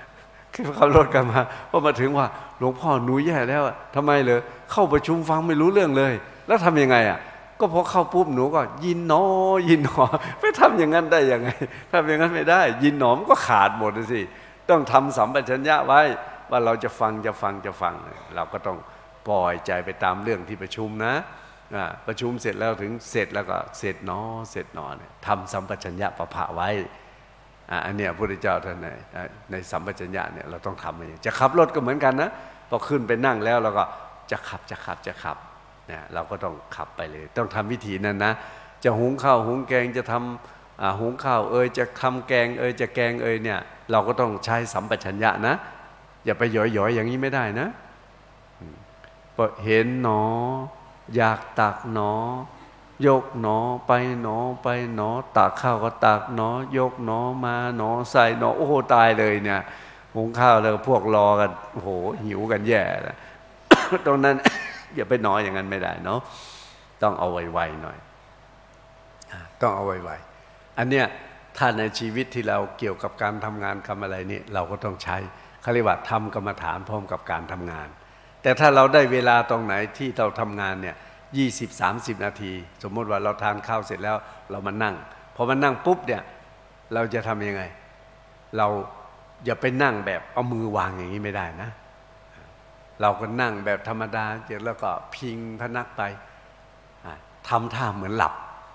พอมาถึงว่าหลวงพ่อหนูแย่แล้วทำไมเลยเข้าประชุมฟังไม่รู้เรื่องเลยแล้วทำยังไงก็พอเข้าปุ๊บหนูก็ยินหนอไปทำอย่างนั้นได้ยังไงทำอย่างนั้นไม่ได้ยินหนอมันก็ขาดหมดสิต้องทำสัมปชัญญะไว้ว่าเราจะฟังเราก็ต้องปล่อยใจไปตามเรื่องที่ประชุมนะประชุมเสร็จแล้วถึงเสร็จแล้วก็เสร็จหนอเนี่ยทำสัมปชัญญะปภะไว้อันเนี้ยพระพุทธเจ้าท่านในสัมปชัญญะเนี่ยเราต้องทำอย่างจะขับรถก็เหมือนกันนะพอขึ้นไปนั่งแล้วเราก็จะขับเนี่ยเราก็ต้องขับไปเลยต้องทำวิธีนั้นนะจะหุงข้าวหุงแกงจะทำหุงข้าวจะทำแกงจะแกงเนี่ยเราก็ต้องใช้สัมปชัญญะนะอย่าไปหย่อยอย่างนี้ไม่ได้นะก็เห็นหนออยากตักหนอยกหนอไปหนอตักข้าวก็ตักหนอยกหนอมาหนอใส่หนอโอ้โหตายเลยเนี่ยหุงข้าวแล้วพวกรอกันโอ้โหหิวกันแย่แล้ว ตรงนั้น อย่าไปหนออย่างนั้นไม่ได้เนาะต้องเอาไวๆหน่อยต้องเอาไวๆอันเนี้ยถ้าในชีวิตที่เราเกี่ยวกับการทำงานทำอะไรนี่เราก็ต้องใช้เขาเรียกว่าทำกรรมฐานพร้อมกับการทำงานแต่ถ้าเราได้เวลาตรงไหนที่เราทำงานเนี่ย20-30 นาทีสมมติว่าเราทานข้าวเสร็จแล้วเรามานั่งพอมานั่งปุ๊บเนี่ยเราจะทำยังไงเราอย่าไปนั่งแบบเอามือวางอย่างนี้ไม่ได้นะเราก็นั่งแบบธรรมดาแล้วก็พิงพนักไปทำท่าเหมือนหลับ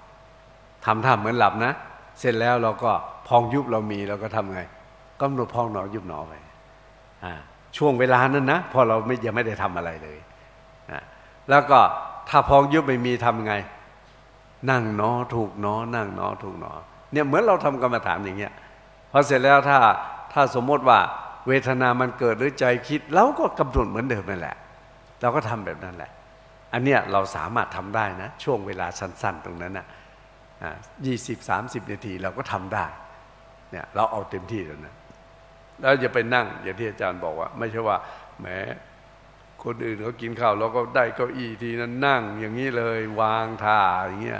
นะเสร็จแล้วเราก็พองยุบเรามีเราก็ทำไงกำหนดพองหนอยุบหนอไปช่วงเวลานั้นนะพอเรายังไม่ได้ทำอะไรเลยแล้วก็ถ้าพองยุบไม่มีทำไงนั่งหนอถูกหนอนั่งหนอถูกหนอเนี่ยเหมือนเราทำกรรมฐานอย่างเงี้ยพอเสร็จแล้วถ้าสมมติว่าเวทนามันเกิดหรือใจคิดเราก็กำหนดเหมือนเดิมนั่นแหละเราก็ทำแบบนั้นแหละอันเนี้ยเราสามารถทำได้นะช่วงเวลาสั้นๆตรงนั้นนะ20-30 นาทีเราก็ทำได้เนี่ยเราเอาเต็มที่แล้วนะแล้วอย่าไปนั่งอย่างที่อาจารย์บอกว่าไม่ใช่ว่าแหมคนอื่นเขากินข้าวเราก็ได้เก้าอี้ทีนั้นนั่งอย่างนี้เลยวางท่าอย่างเงี้ย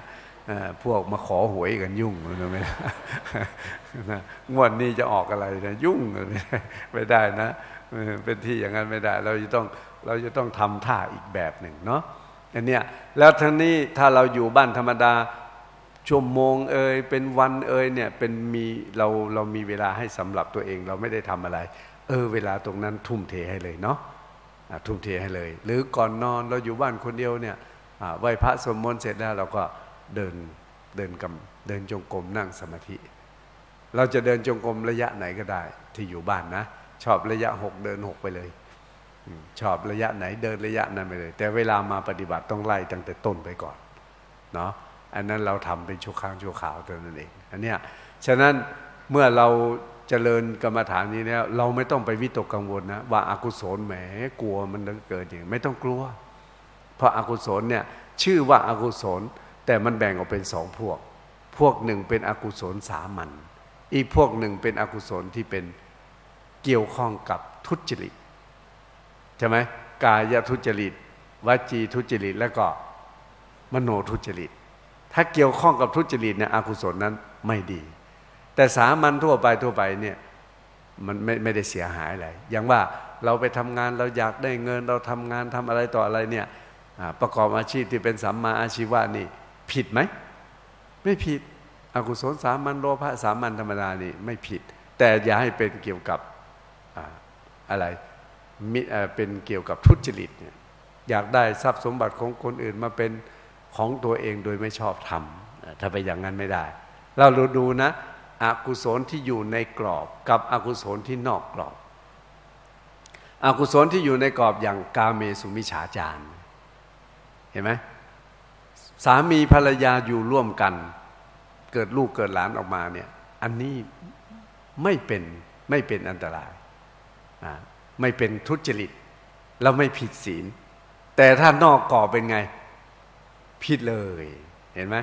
พวกมาขอหวยกันยุ่งนะไม่ได้นะงวดนี้จะออกอะไรนะยุ่งไม่ได้นะเป็นที่อย่างนั้นไม่ได้เราจะต้องทำท่าอีกแบบหนึ่งเนาะอันเนี้ยแล้วทั้งนี้ถ้าเราอยู่บ้านธรรมดาชั่วโมงเป็นวันเนี่ยเป็นเรามีเวลาให้สำหรับตัวเองเราไม่ได้ทำอะไรเวลาตรงนั้นทุ่มเทให้เลยเนาะทุ่มเทให้เลยหรือก่อนนอนเราอยู่บ้านคนเดียวเนี่ยไหว้พระสวดมนต์เสร็จแล้วเราก็เดินจงกรมนั่งสมาธิเราจะเดินจงกรมระยะไหนก็ได้ที่อยู่บ้านนะชอบระยะ6เดิน6ไปเลยชอบระยะไหนเดินระยะนั้นไปเลยแต่เวลามาปฏิบัติต้องไล่ตั้งแต่ต้นไปก่อนเนาะอันนั้นเราทำเป็นชั่วครั้งชั่วคราวเท่านั้นเองอันเนี้ยฉะนั้นเมื่อเราเจริญกรรมฐานนี้แล้วเราไม่ต้องไปวิตกกังวลนะว่าอากุศลแหมกลัวมันจะเกิดอย่างไม่ต้องกลัวเพราะอากุศลเนี่ยชื่อว่าอากุศลแต่มันแบ่งออกเป็น2 พวกหนึ่งเป็นอกุศลสามัญอีกพวกหนึ่งเป็นอกุศลที่เป็นเกี่ยวข้องกับทุจริตใช่ไหมกายทุจริตวจีทุจริตแล้วก็มโนทุจริตถ้าเกี่ยวข้องกับทุจริตเนี่ยอกุศลนั้นไม่ดีแต่สามัญทั่วไปเนี่ยมันไม่ได้เสียหายอะไรอย่างว่าเราไปทำงานเราอยากได้เงินเราทำงานทำอะไรต่ออะไรเนี่ยประกอบอาชีพที่เป็นสัมมาอาชีวะนี่ผิดไหมไม่ผิดอกุศลสามัญโลภะสามัญธรรมดานี่ไม่ผิดแต่อย่าให้เป็นเกี่ยวกับอะไรเป็นเกี่ยวกับทุจริตเนี่ยอยากได้ทรัพย์สมบัติของคนอื่นมาเป็นของตัวเองโดยไม่ชอบธรรมถ้าไปอย่างนั้นไม่ได้เราดูนะอกุศลที่อยู่ในกรอบกับอกุศลที่นอกกรอบอกุศลที่อยู่ในกรอบอย่างกาเมสุมิจฉาจารเห็นไหมสามีภรรยาอยู่ร่วมกันเกิดลูกเกิดหลานออกมาเนี่ยอันนี้ไม่เป็นอันตรายไม่เป็นทุจริตแล้วไม่ผิดศีลแต่ถ้านอกกรอบเป็นไงผิดเลยเห็นไหม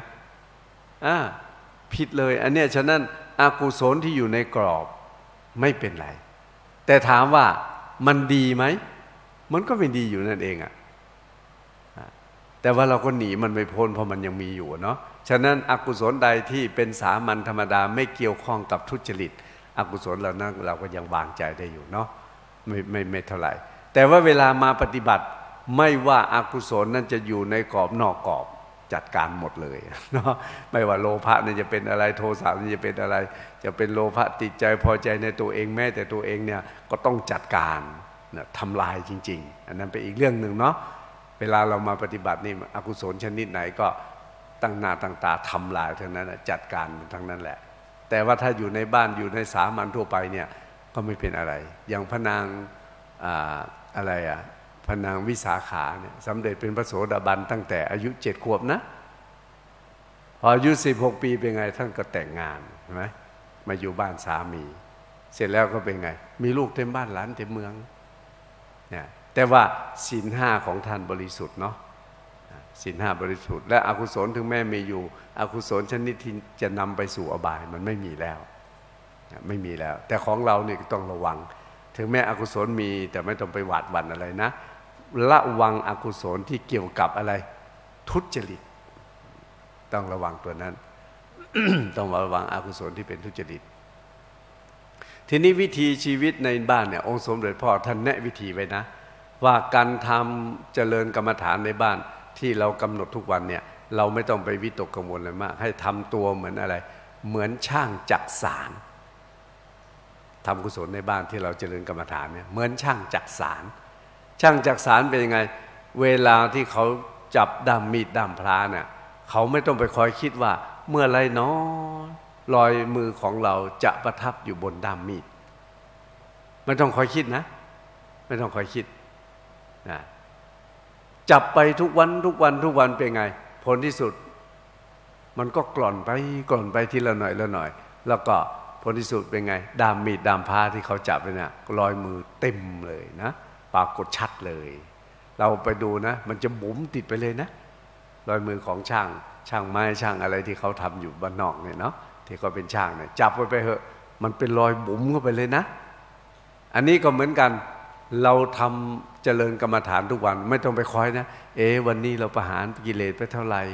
ผิดเลยอันเนี้ยฉะนั้นอกุศลที่อยู่ในกรอบไม่เป็นไรแต่ถามว่ามันดีไหมมันก็ไม่ดีอยู่นั่นเองแต่ว่าเราก็หนีมันไม่พ้นเพราะมันยังมีอยู่เนาะฉะนั้นอกุศลใดที่เป็นสามัญธรรมดาไม่เกี่ยวข้องกับทุจริตอกุศลเหล่านั้นเราก็ยังวางใจได้อยู่เนาะไม่เท่าไหร่แต่ว่าเวลามาปฏิบัติไม่ว่าอากุศลนั้นจะอยู่ในกรอบนอกกรอบจัดการหมดเลยเนาะไม่ว่าโลภะนี่จะเป็นอะไรโทสะนี่จะเป็นอะไรจะเป็นโลภะติดใจพอใจในตัวเองแม้แต่ตัวเองเนี่ยก็ต้องจัดการนะทำลายจริงๆอันนั้นเป็นอีกเรื่องหนึ่งเนาะเวลาเรามาปฏิบัตินี่อกุศลชนิดไหนก็ตั้งหน้าตั้งตาทำลายทั้งนั้นจัดการทั้งนั้นแหละแต่ว่าถ้าอยู่ในบ้านอยู่ในสามัญทั่วไปเนี่ยก็ไม่เป็นอะไรอย่างพระนางอะไรพระนางวิสาขาเนี่ยสำเร็จเป็นพระโสดาบันตั้งแต่อายุ7 ขวบนะพออายุ16 ปีเป็นไงท่านก็แต่งงานใช่ไหมมาอยู่บ้านสามีเสร็จแล้วก็เป็นไงมีลูกเต็มบ้านหลานเต็มเมืองเนี่ยแต่ว่าศีล 5ของท่านบริสุทธิ์เนาะศีล 5บริสุทธิ์และอกุศลถึงแม้มีอยู่อกุศลชนิดที่จะนำไปสู่อบายมันไม่มีแล้วแต่ของเราเนี่ยต้องระวังถึงแม้อกุศลมีแต่ไม่ต้องไปหวาดหวั่นอะไรนะระวังอกุศลที่เกี่ยวกับอะไรทุจริตต้องระวังตัวนั้น ต้องระวังอกุศลที่เป็นทุจริตทีนี้วิธีชีวิตในบ้านเนี่ยองค์สมเด็จพ่อท่านแนะวิธีไว้นะว่าการทำเจริญกรรมฐานในบ้านที่เรากำหนดทุกวันเนี่ยเราไม่ต้องไปวิตกกังวลอะไรมากให้ทำตัวเหมือนอะไรเหมือนช่างจักสานทำกุศลในบ้านที่เราเจริญกรรมฐานเนี่ยเหมือนช่างจักสานเป็นยังไงเวลาที่เขาจับด้ามมีดด้ามพระเนี่ยเขาไม่ต้องไปคอยคิดว่าเมื่อไรเนาะรอยมือของเราจะประทับอยู่บนด้ามมีดไม่ต้องคอยคิดนะไม่ต้องคอยคิดนะจับไปทุกวันเป็นไงผลที่สุดมันก็กล่อนไปทีละหน่อยแล้วก็ผลที่สุดเป็นไงด้ามมีดด้ามพระที่เขาจับเนี่ยรอยมือเต็มเลยนะปรากฏชัดเลยเราไปดูนะมันจะบุ๋มติดไปเลยนะรอยมือของช่างไม้ช่างอะไรที่เขาทำอยู่บ้านนอกเนี่ยเนาะที่เขาเป็นช่างเนี่ยจับไปเหอะมันเป็นรอยบุ๋มเข้าไปเลยนะอันนี้ก็เหมือนกันเราทำเจริญกรรมฐานทุกวันไม่ต้องไปคอยนะวันนี้เราประหารกิเลสไปเท่าไหร่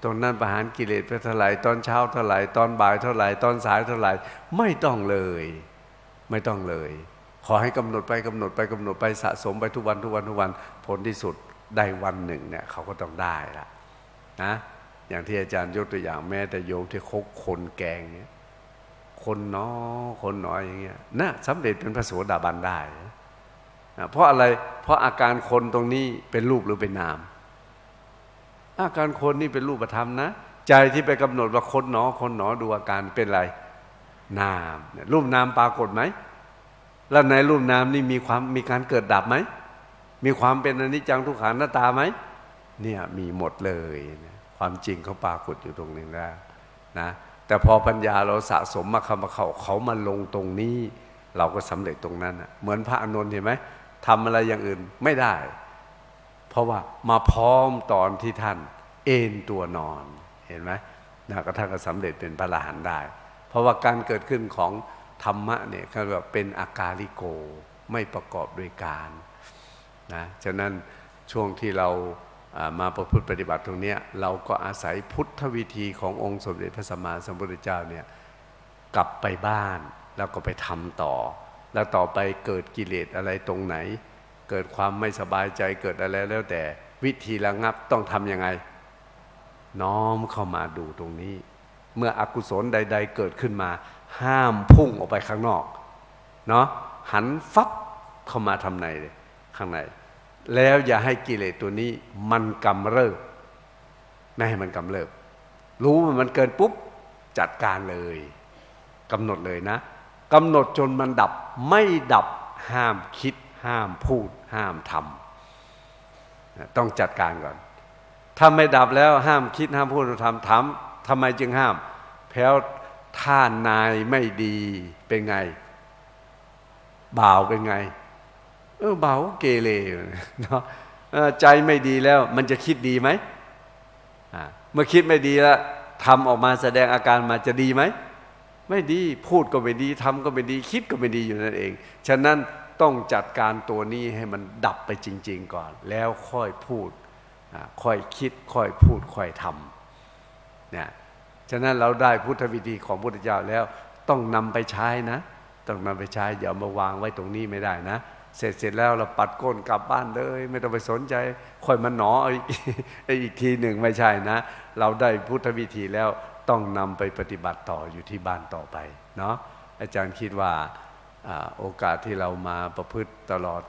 ตรงนั้นประหารกิเลสไปเท่าไหร่ตอนเช้าเท่าไหร่ตอนบ่ายเท่าไหร่ตอนสายเท่าไหร่ไม่ต้องเลยไม่ต้องเลยขอให้กำหนดไปกำหนดไปกำหนดไปสะสมไปทุกวันทุกวันทุกวันผลที่สุดได้วันหนึ่งเนี่ยเขาก็ต้องได้ละนะอย่างที่อาจารย์ยกตัวอย่างแม้แต่โยมที่คบคนแกงเนี่ยคนน้อยอย่างเงี้ยน่ะสำเร็จเป็นพระโสดาบันได้เพราะอะไรเพราะอาการคนตรงนี้เป็นรูปหรือเป็นนามอาการคนนี่เป็นรูปธรรมนะใจที่ไปกำหนดว่าคนหนอดูอาการเป็นอะไรนามรูปนามปรากฏไหมแล้วในรูปนามนี่มีการเกิดดับไหมมีความเป็นอนิจจังทุกขังอนัตตาไหมเนี่ยมีหมดเลยนะความจริงเขาปรากฏอยู่ตรงนี้แล้วนะแต่พอปัญญาเราสะสมมาเขามาลงตรงนี้เราก็สำเร็จตรงนั้นเหมือนพระอานนท์เห็นไหมทำอะไรอย่างอื่นไม่ได้เพราะว่ามาพร้อมตอนที่ท่านเอนตัวนอนเห็นไหมนะก็ท่านก็สำเร็จเป็นพระอรหันต์ได้เพราะว่าการเกิดขึ้นของธรรมะเนี่ยเขาเรียกว่าเป็นอากาลิโกไม่ประกอบด้วยการนะฉะนั้นช่วงที่เรามาประพฤติปฏิบัติตรงนี้เราก็อาศัยพุทธวิธีขององค์สมเด็จพระสัมมาสัมพุทธเจ้าเนี่ยกลับไปบ้านแล้วก็ไปทำต่อแล้วต่อไปเกิดกิเลสอะไรตรงไหนเกิดความไม่สบายใจเกิดอะไรแล้วแต่วิธีระงับต้องทำยังไงน้อมเข้ามาดูตรงนี้เมื่ออกุศลใดๆเกิดขึ้นมาห้ามพุ่งออกไปข้างนอกเนาะหันฟับเข้ามาทำในเลยข้างในแล้วอย่าให้กิเลสตัวนี้มันกำเริบไม่ให้มันกำเริบรู้ว่ามันเกินปุ๊บจัดการเลยกำหนดเลยนะกำหนดจนมันดับไม่ดับห้ามคิดห้ามพูดห้ามทำต้องจัดการก่อนถ้าไม่ดับแล้วห้ามคิดห้ามพูดห้ามทำถามทำไมจึงห้ามแพ้วท่านายไม่ดีเป็นไงบ่าวเป็นไงบ่าวเกเรเนาะใจไม่ดีแล้วมันจะคิดดีไหมเมื่อคิดไม่ดีแล้วทำออกมาแสดงอาการมาจะดีไหมไม่ดีพูดก็ไม่ดีทำก็ไม่ดีคิดก็ไม่ดีอยู่นั่นเองฉะนั้นต้องจัดการตัวนี้ให้มันดับไปจริงๆก่อนแล้วค่อยพูดค่อยคิดค่อยพูดค่อยทำเนี่ยฉะนั้นเราได้พุทธวิธีของพระพุทธเจ้าแล้วต้องนำไปใช้นะต้องนำไปใช้อย่ามาวางไว้ตรงนี้ไม่ได้นะเสร็จแล้วเราปัดก้นกลับบ้านเลยไม่ต้องไปสนใจค่อยมาหนออีกทีหนึ่งไม่ใช่นะเราได้พุทธวิธีแล้วต้องนำไปปฏิบัติต่ออยู่ที่บ้านต่อไปเนาะอาจารย์คิดว่าโอกาสที่เรามาประพฤติตลอด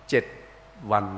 7 วัน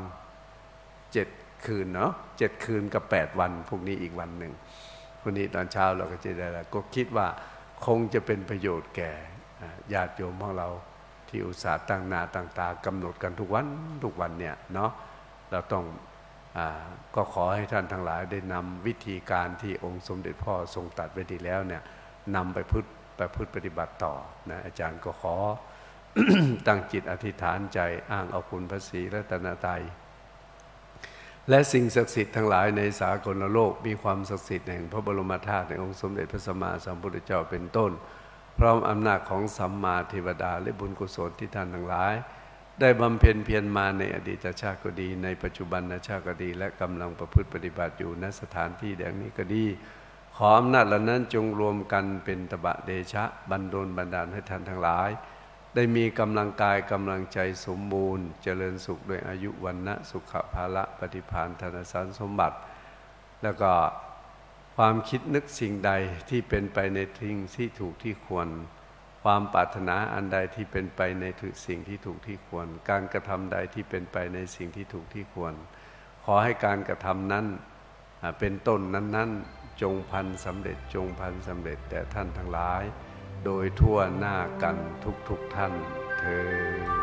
7 คืนเนาะ7 คืนกับ8 วันพรุ่งนี้อีกวันหนึ่งพรุ่งนี้ตอนเช้าเราก็จะได้แล้วก็คิดว่าคงจะเป็นประโยชน์แก่ญาติโยมของเราที่อุตส่าห์ตั้งหน้าตั้งตากำหนดกันทุกวันเนี่ยเนาะเราต้องก็ขอให้ท่านทั้งหลายได้นำวิธีการที่องค์สมเด็จพ่อทรงตรัสไว้ดีแล้วเนี่ยนำไปพฤติปฏิบัติต่อนะอาจารย์ก็ขอ ตั้งจิตอธิษฐานใจอ้างเอาคุณพระศรีรัตนตรัยและสิ่งศักดิ์สิทธิ์ทั้งหลายในสากลโลกมีความศักดิ์สิทธิ์แห่งพระบรมธาตุในองค์สมเด็จพระสัมมาสัมพุทธเจ้าเป็นต้นพร้อมอำนาจของสัมมาเทวดาและบุญกุศลที่ท่านทั้งหลายได้บำเพ็ญเพียรมาในอดีตชาติก็ดีในปัจจุบันชาติก็ดีและกำลังประพฤติปฏิบัติอยู่ณสถานที่แห่งนี้ก็ดีขออำนาจเหล่านั้นจงรวมกันเป็นตบะเดชะบันดาลให้ท่านทั้งหลายได้มีกำลังกายกำลังใจสมบูรณ์เจริญสุขด้วยอายุวันนะสุขภาละปฏิภาณธนสารสมบัติแล้วก็ความคิดนึกสิ่งใดที่เป็นไปในทิ้งที่ถูกที่ควรความปรารถนาอันใดที่เป็นไปในสิ่งที่ถูกที่ควรการกระทำใดที่เป็นไปในสิ่งที่ถูกที่ควรขอให้การกระทำนั้นเป็นต้นนั้นๆจงพันสำเร็จจงพันสำเร็จแต่ท่านทั้งหลายโดยทั่วหน้ากันทุกท่านเทอญ